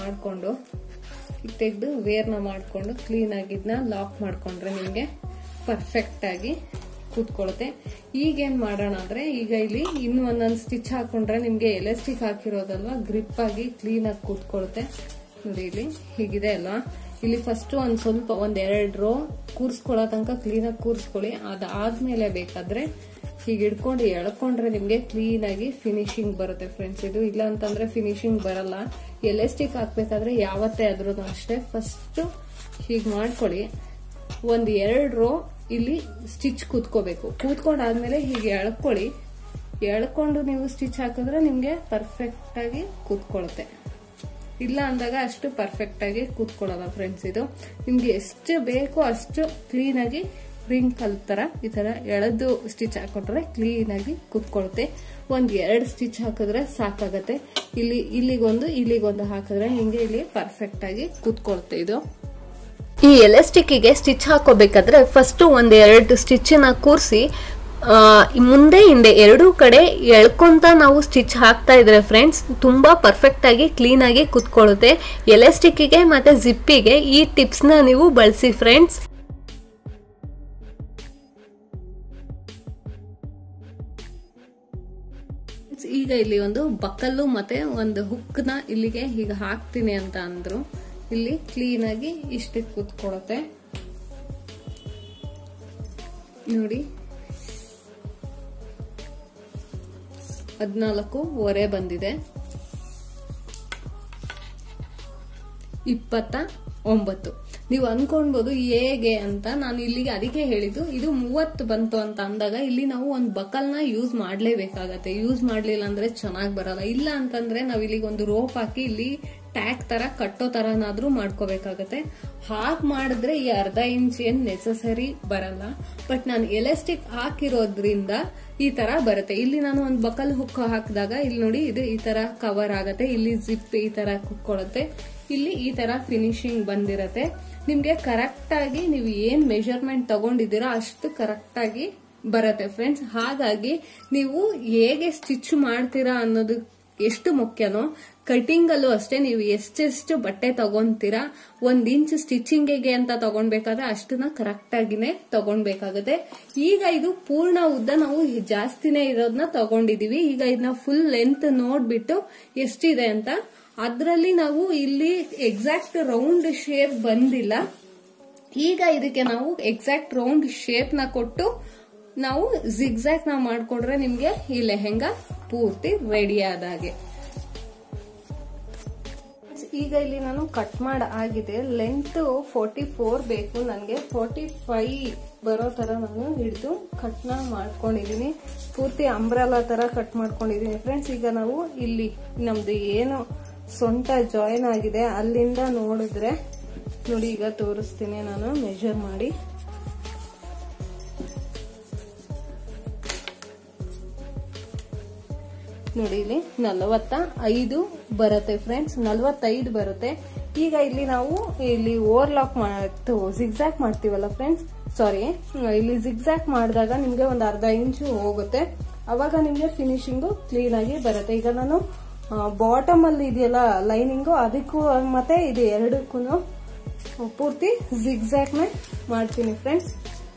ವೇರ್ನ ಮಾಡ್ಕೊಂಡು ಕ್ಲೀನ್ ಆಗಿದ್ನ ಲಾಕ್ ಮಾಡ್ಕೊಂಡ್ರೆ ನಿಮ್ಗೆ ಪರ್ಫೆಕ್ಟ್ ಆಗಿ ಕೂತ್ಕೊಳ್ಳುತ್ತೆ. ಈಗೇನ್ ಮಾಡೋಣ ಅಂದ್ರೆ, ಈಗ ಇಲ್ಲಿ ಇನ್ನು ಒಂದೊಂದು ಸ್ಟಿಚ್ ಹಾಕೊಂಡ್ರೆ ನಿಮ್ಗೆ ಎಲಾಸ್ಟಿಕ್ ಹಾಕಿರೋದಲ್ವಾ, ಗ್ರಿಪ್ ಆಗಿ ಕ್ಲೀನ್ ಆಗಿ ಕೂತ್ಕೊಳ್ಳುತ್ತೆ ನೋಡಿ. ಇಲ್ಲಿ ಹೀಗಿದೆ ಅಲ್ವಾ, ಇಲ್ಲಿ ಫಸ್ಟ್ ಒಂದ್ 2 ರೋ ಕೂರ್ಸ್ಕೊಳ್ಳೋ ತನಕ ಕ್ಲೀನ್ ಆಗಿ ಕೂರ್ಸ್ಕೊಳ್ಳಿ. ಅದಾದ್ಮೇಲೆ ಬೇಕಾದ್ರೆ ಹೀಗೆ ಹಿಡ್ಕೊಂಡು ಎಳ್ಕೊಂಡ್ರೆ ನಿಮ್ಗೆ ಕ್ಲೀನ್ ಆಗಿ ಫಿನಿಶಿಂಗ್ ಬರುತ್ತೆ ಫ್ರೆಂಡ್ಸ್. ಇದು ಇಲ್ಲ ಅಂತಂದ್ರೆ ಫಿನಿಶಿಂಗ್ ಬರಲ್ಲ. ಎಲಾಸ್ಟಿಕ್ ಹಾಕ್ಬೇಕಾದ್ರೆ ಯಾವತ್ತೇ ಆದ್ರೂ ಅಷ್ಟೇ ಫಸ್ಟ್ ಹೀಗೆ ಮಾಡ್ಕೊಳ್ಳಿ. 2 ರೋ ಇಲ್ಲಿ ಸ್ಟಿಚ್ ಕೂತ್ಕೊಂಡಾದ್ಮೇಲೆ ಹೀಗೆ ಎಳ್ಕೊಂಡು ನೀವು ಸ್ಟಿಚ್ ಹಾಕಿದ್ರೆ ನಿಮ್ಗೆ ಪರ್ಫೆಕ್ಟ್ ಆಗಿ ಕೂತ್ಕೊಳ್ಳುತ್ತೆ. ಇಲ್ಲ ಅಂದಾಗ ಅಷ್ಟು ಪರ್ಫೆಕ್ಟ್ ಆಗಿ ಕೂತ್ಕೊಳ್ಳಲ್ಲ ಫ್ರೆಂಡ್ಸ್. ಇದು ನಿಮ್ಗೆ ಎಷ್ಟು ಬೇಕೋ ಅಷ್ಟು ಕ್ಲೀನ್ ಆಗಿ ರಿಂಕಲ್ ತರ ಈ ತರ ಎಳೆದು ಸ್ಟಿಚ್ ಹಾಕೊಂಡ್ರೆ ಕ್ಲೀನ್ ಆಗಿ ಕೂತ್ಕೊಳ್ಳುತ್ತೆ. 2 ಸ್ಟಿಚ್ ಹಾಕಿದ್ರೆ ಸಾಕಾಗತ್ತೆ. ಇಲ್ಲಿಗೊಂದು ಹಾಕಿದ್ರೆ ನಿಮ್ಗೆ ಇಲ್ಲಿ ಪರ್ಫೆಕ್ಟ್ ಆಗಿ ಕೂತ್ಕೊಳ್ಳುತ್ತೆ. ಇದು ಈ ಎಲಾಸ್ಟಿಕ್ಗೆ ಸ್ಟಿಚ್ ಹಾಕೋಬೇಕಾದ್ರೆ ಫಸ್ಟ್ 2 ಸ್ಟಿಚ್ನ ಕೂರಿಸಿ ಮುಂದೆ ಹಿಂದೆ 2 ಕಡೆ ಎಳ್ಕೊಂತ ನಾವು ಸ್ಟಿಚ್ ಹಾಕ್ತಾ ಇದ್ರೆ ಫ್ರೆಂಡ್ಸ್ ತುಂಬಾ ಪರ್ಫೆಕ್ಟ್ ಆಗಿ ಕ್ಲೀನ್ ಆಗಿ ಕೂತ್ಕೊಳ್ಳುತ್ತೆ. ಎಲಾಸ್ಟಿಕ್ಗೆ ಮತ್ತೆ ಜಿಪ್ಪಿಗೆ ಈ ಟಿಪ್ಸ್ ನ ನೀವು ಬಳಸಿ ಫ್ರೆಂಡ್ಸ್. ಈಗ ಇಲ್ಲಿ ಒಂದು ಬಕ್ಕಲ್ಲು ಮತ್ತೆ ಒಂದು ಹುಕ್ ನ ಇಲ್ಲಿಗೆ ಹೀಗೆ ಹಾಕ್ತೀನಿ ಅಂತ ಅಂದ್ರು, ಇಲ್ಲಿ ಕ್ಲೀನ್ ಆಗಿ ಇಷ್ಟು ಕೂತ್ಕೊಳ್ಳುತ್ತೆ ನೋಡಿ. 14.5 ಬಂದಿದೆ. 29. ನೀವು ಅನ್ಕೊಳ್ಬಹುದು ಹೇಗೆ ಅಂತ. ನಾನು ಇಲ್ಲಿಗೆ ಅದಕ್ಕೆ ಹೇಳಿದ್ದು ಇದು 30 ಬಂತು ಅಂತ ಅಂದಾಗ ಇಲ್ಲಿ ನಾವು ಒಂದು ಬಕಲ್ನ ಯೂಸ್ ಮಾಡ್ಲೇಬೇಕಾಗತ್ತೆ. ಯೂಸ್ ಮಾಡ್ಲಿಲ್ಲ ಅಂದ್ರೆ ಚೆನ್ನಾಗಿ ಬರಲ್ಲ. ಇಲ್ಲ ಅಂತಂದ್ರೆ ನಾವ್ ಇಲ್ಲಿಗೆ ಒಂದು ರೋಪ್ ಹಾಕಿ ಇಲ್ಲಿ ಟ್ಯಾಗ್ ತರ ಕಟ್ಟೋ ತರನಾದ್ರೂ ಮಾಡ್ಕೋಬೇಕಾಗತ್ತೆ. ಹಾಗೆ ಮಾಡಿದ್ರೆ ಈ 1/2 ಇಂಚ್ ಏನ್ ನೆಸಸರಿ ಬರಲ್ಲ. ಬಟ್ ನಾನು ಎಲಾಸ್ಟಿಕ್ ಹಾಕಿರೋದ್ರಿಂದ ಈ ತರ ಬರುತ್ತೆ. ಇಲ್ಲಿ ನಾನು ಒಂದು ಬಕಲ್ ಹುಕ್ ಹಾಕಿದಾಗ ಇಲ್ಲಿ ನೋಡಿ ಇದು ಈ ತರ ಕವರ್ ಆಗತ್ತೆ. ಇಲ್ಲಿ ಜಿಪ್ ಈ ತರ ಕುತ್ಕೊಳ್ಳುತ್ತೆ. ಇಲ್ಲಿ ಈ ತರ ಫಿನಿಶಿಂಗ್ ಬಂದಿರತ್ತೆ. ನಿಮ್ಗೆ ಕರೆಕ್ಟ್ ಆಗಿ ನೀವು ಏನ್ ಮೆಜರ್ಮೆಂಟ್ ತಗೊಂಡಿದ್ದೀರಾ ಅಷ್ಟು ಕರೆಕ್ಟ್ ಆಗಿ ಬರುತ್ತೆ ಫ್ರೆಂಡ್ಸ್. ಹಾಗಾಗಿ ನೀವು ಹೇಗೆ ಸ್ಟಿಚ್ ಮಾಡ್ತೀರಾ ಅನ್ನೋದು ಎಷ್ಟು ಮುಖ್ಯನೋ ಕಟಿಂಗ್ ಅಲ್ಲೂ ಅಷ್ಟೇ. ನೀವು ಎಷ್ಟೆಷ್ಟು ಬಟ್ಟೆ ತಗೊಂತೀರಾ 1 ಇಂಚ್ ಸ್ಟಿಚಿಂಗಿಗೆ ಅಂತ ತಗೊಂಡ್ಬೇಕಾದ್ರೆ ಅಷ್ಟನ್ನ ಕರೆಕ್ಟ್ ಆಗಿನೇ ತಗೊಂಡ್ಬೇಕಾಗುತ್ತೆ. ಈಗ ಇದು ಪೂರ್ಣ ಉದ್ದ ನಾವು ಜಾಸ್ತಿನೇ ಇರೋದನ್ನ ತಗೊಂಡಿದೀವಿ. ಈಗ ಇದನ್ನ ಫುಲ್ ಲೆಂತ್ ನೋಡ್ಬಿಟ್ಟು ಎಷ್ಟಿದೆ ಅಂತ ಅದ್ರಲ್ಲಿ ನಾವು ಇಲ್ಲಿ ಎಕ್ಸಾಕ್ಟ್ ರೌಂಡ್ ಶೇಪ್ ಬಂದಿಲ್ಲ. ಈಗ ಇದಕ್ಕೆ ನಾವು ಎಕ್ಸಾಕ್ಟ್ ರೌಂಡ್ ಶೇಪ್ ನ ಕೊಟ್ಟು ನಾವು ಜಿಗ್ಜಾಗ್ ನ ಮಾಡ್ಕೊಂಡ್ರೆ ನಿಮ್ಗೆ ಈ ಲೆಹೆಂಗಾ ಪೂರ್ತಿ ರೆಡಿ ಆದಾಗೆ. ಈಗ ಇಲ್ಲಿ ನಾನು ಕಟ್ ಮಾಡಿ ಆಗಿದೆ. ಲೆಂತ್ 44 ಬೇಕು ನನಗೆ. 45 ಬರೋ ತರ ನಾನು ಹಿಡಿದು ಕಟ್ನ ಮಾಡ್ಕೊಂಡಿದೀನಿ. ಪೂರ್ತಿ ಅಂಬ್ರೆಲಾ ತರ ಕಟ್ ಮಾಡ್ಕೊಂಡಿದೀನಿ ಫ್ರೆಂಡ್ಸ್. ಈಗ ನಾವು ಇಲ್ಲಿ ನಮ್ದು ಏನು ಸೊಂಟ ಜಾಯಿನ್ ಆಗಿದೆ ಅಲ್ಲಿಂದ ನೋಡಿದ್ರೆ ನೋಡಿ, ಈಗ ತೋರಿಸ್ತೀನಿ ನಾನು ಮೆಜರ್ ಮಾಡಿ. ನೋಡಿ ಇಲ್ಲಿ 45 ಬರುತ್ತೆ ಫ್ರೆಂಡ್ಸ್, 45 ಬರುತ್ತೆ. ಈಗ ಇಲ್ಲಿ ನಾವು ಇಲ್ಲಿ ಓವರ್ಲಾಕ್ ಜಿಗ್ಜಾಕ್ ಮಾಡ್ತೀವಲ್ಲ ಫ್ರೆಂಡ್ಸ್, ಸಾರಿ ಇಲ್ಲಿ ಜಿಗ್ಜಾಕ್ ಮಾಡಿದಾಗ ನಿಮ್ಗೆ ಒಂದು ಅರ್ಧ ಇಂಚು ಹೋಗುತ್ತೆ. ಅವಾಗ ನಿಮ್ಗೆ ಫಿನಿಶಿಂಗು ಕ್ಲೀನ್ ಆಗಿ ಬರುತ್ತೆ. ಈಗ ನಾನು ಬಾಟಮ್ ಅಲ್ಲಿ ಇದೆಯಲ್ಲ ಲೈನಿಂಗು, ಅದಕ್ಕೂ ಮತ್ತೆ ಇದು ಎರಡಕ್ಕೂ ಪೂರ್ತಿ ಜಿಗ್ಜಾಕ್ ನ ಮಾಡ್ತೀನಿ ಫ್ರೆಂಡ್ಸ್.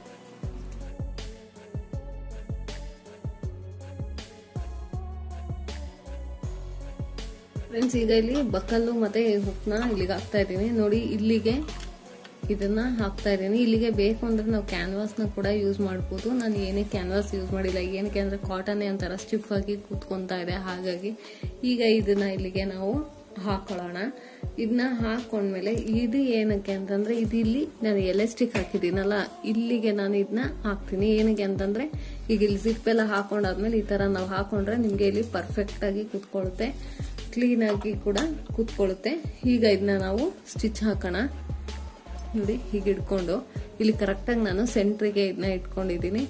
ಫ್ರೆಂಡ್ಸ್ ಈಗ ಇಲ್ಲಿ ಬಕಲ್ಲು ಮತ್ತೆ ಹುಕ್ನ ಇಲ್ಲಿಗೆ ಹಾಕ್ತಾ ಇದ್ದೀನಿ. ನೋಡಿ ಇಲ್ಲಿಗೆ ಇದನ್ನ ಹಾಕ್ತಾ ಇದ್ದೀನಿ. ಇಲ್ಲಿಗೆ ಬೇಕು ಅಂದ್ರೆ ನಾವು ಕ್ಯಾನ್ವಾಸ್ ನ ಕೂಡ ಯೂಸ್ ಮಾಡಬಹುದು. ನಾನು ಏನೇ ಕ್ಯಾನ್ವಾಸ್ ಯೂಸ್ ಮಾಡಿಲ್ಲ, ಏನಕ್ಕೆ ಅಂದ್ರೆ ಕಾಟನ್ ಒಂಥರ ಸ್ಟಿಫ್ ಆಗಿ ಕೂತ್ಕೊಂತಾ ಇದೆ, ಹಾಗಾಗಿ ಈಗ ಇದನ್ನ ಇಲ್ಲಿಗೆ ನಾವು ಹಾಕೊಳ್ಳೋಣ. ಇದನ್ನ ಹಾಕೊಂಡ್ಮೇಲೆ ಇದು ಏನಕ್ಕೆ ಅಂತಂದ್ರೆ ಇದು ಇಲ್ಲಿ ನಾನು ಎಲಾಸ್ಟಿಕ್ ಹಾಕಿದ್ದೀನಲ್ಲ, ಇಲ್ಲಿಗೆ ನಾನು ಇದನ್ನ ಹಾಕ್ತೀನಿ. ಏನಕ್ಕೆ ಅಂತಂದ್ರೆ ಈಗ ಇಲ್ಲಿ ಜಿಪ್ ಎಲ್ಲ ಹಾಕೊಂಡಾದ್ಮೇಲೆ ಈ ತರ ನಾವು ಹಾಕೊಂಡ್ರೆ ನಿಮ್ಗೆ ಇಲ್ಲಿ ಪರ್ಫೆಕ್ಟ್ ಆಗಿ ಕೂತ್ಕೊಳ್ಳುತ್ತೆ, ಕ್ಲೀನ್ ಆಗಿ ಕೂಡ ಕೂತ್ಕೊಳ್ಳುತ್ತೆ. ಈಗ ಇದನ್ನ ನಾವು ಸ್ಟಿಚ್ ಹಾಕೋಣ. ನೋಡಿ ಹೀಗೆ ಇಟ್ಕೊಂಡು ಇಲ್ಲಿ ಕರೆಕ್ಟ್ ಆಗಿ ನಾನು ಸೆಂಟ್ರಿಗೆ ಇದನ್ನ ಇಟ್ಕೊಂಡಿದ್ದೀನಿ.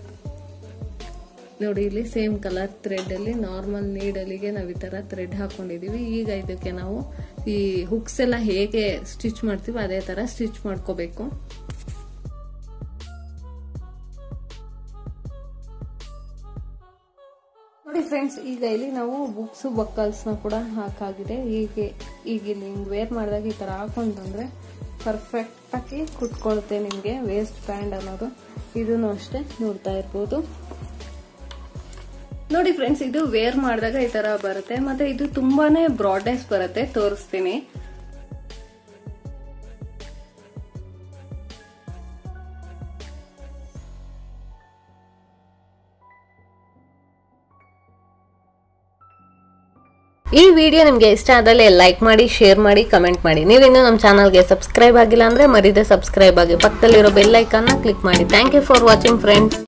ನೋಡಿ ಇಲ್ಲಿ ಸೇಮ್ ಕಲರ್ ಥ್ರೆಡ್ ಅಲ್ಲಿ ನಾರ್ಮಲ್ ನೀಡಲಿಗೆ ನಾವು ಈ ತರ ಥ್ರೆಡ್ ಹಾಕೊಂಡಿದೀವಿ. ಈಗ ಇದಕ್ಕೆ ನಾವು ಈ ಹುಕ್ಸ್ ಎಲ್ಲ ಹೇಗೆ ಸ್ಟಿಚ್ ಮಾಡ್ತೀವಿ ಅದೇ ತರ ಸ್ಟಿಚ್ ಮಾಡ್ಕೋಬೇಕು. ನೋಡಿ ಫ್ರೆಂಡ್ಸ್, ಈಗ ಇಲ್ಲಿ ನಾವು ಬುಕ್ಸ್ ಬಕ್ಕಲ್ಸ್ ನ ಕೂಡ ಹಾಕಾಗಿದೆ. ಈಗ ಇಲ್ಲಿ ವೇರ್ ಮಾಡಿದಾಗ ಈ ತರ ಹಾಕೊಂಡ್ರೆ ಪರ್ಫೆಕ್ಟ್ ಆಗಿ ಕುತ್ಕೊಳುತ್ತೆ ನಿಮ್ಗೆ ವೇಸ್ಟ್ ಬ್ಯಾಂಡ್ ಅನ್ನೋದು. ಇದನ್ನು ಅಷ್ಟೇ ನೋಡ್ತಾ ಇರ್ಬೋದು. ನೋಡಿ ಫ್ರೆಂಡ್ಸ್, ಇದು ವೇರ್ ಮಾಡಿದಾಗ ಈ ತರ ಬರುತ್ತೆ. ಮತ್ತೆ ಇದು ತುಂಬಾನೇ ಬ್ರಾಡ್ನೆಸ್ ಬರುತ್ತೆ, ತೋರಿಸ್ತೀನಿ. ಈ ವಿಡಿಯೋ ನಿಮಗೆ ಇಷ್ಟ ಆದಲ್ಲಿ ಲೈಕ್ ಮಾಡಿ, ಶೇರ್ ಮಾಡಿ, ಕಮೆಂಟ್ ಮಾಡಿ. ನೀವಿನ್ನೂ ನಮ್ಮ ಚಾನಲ್ಗೆ ಸಬ್ಸ್ಕ್ರೈಬ್ ಆಗಿಲ್ಲ ಅಂದ್ರೆ ಮರಿದೆ ಸಬ್ಸ್ಕ್ರೈಬ್ ಆಗಿ, ಪಕ್ಕದಲ್ಲಿರೋ ಬೆಲ್ ಐಕಾನ್ನ ಕ್ಲಿಕ್ ಮಾಡಿ. Thank you for watching friends.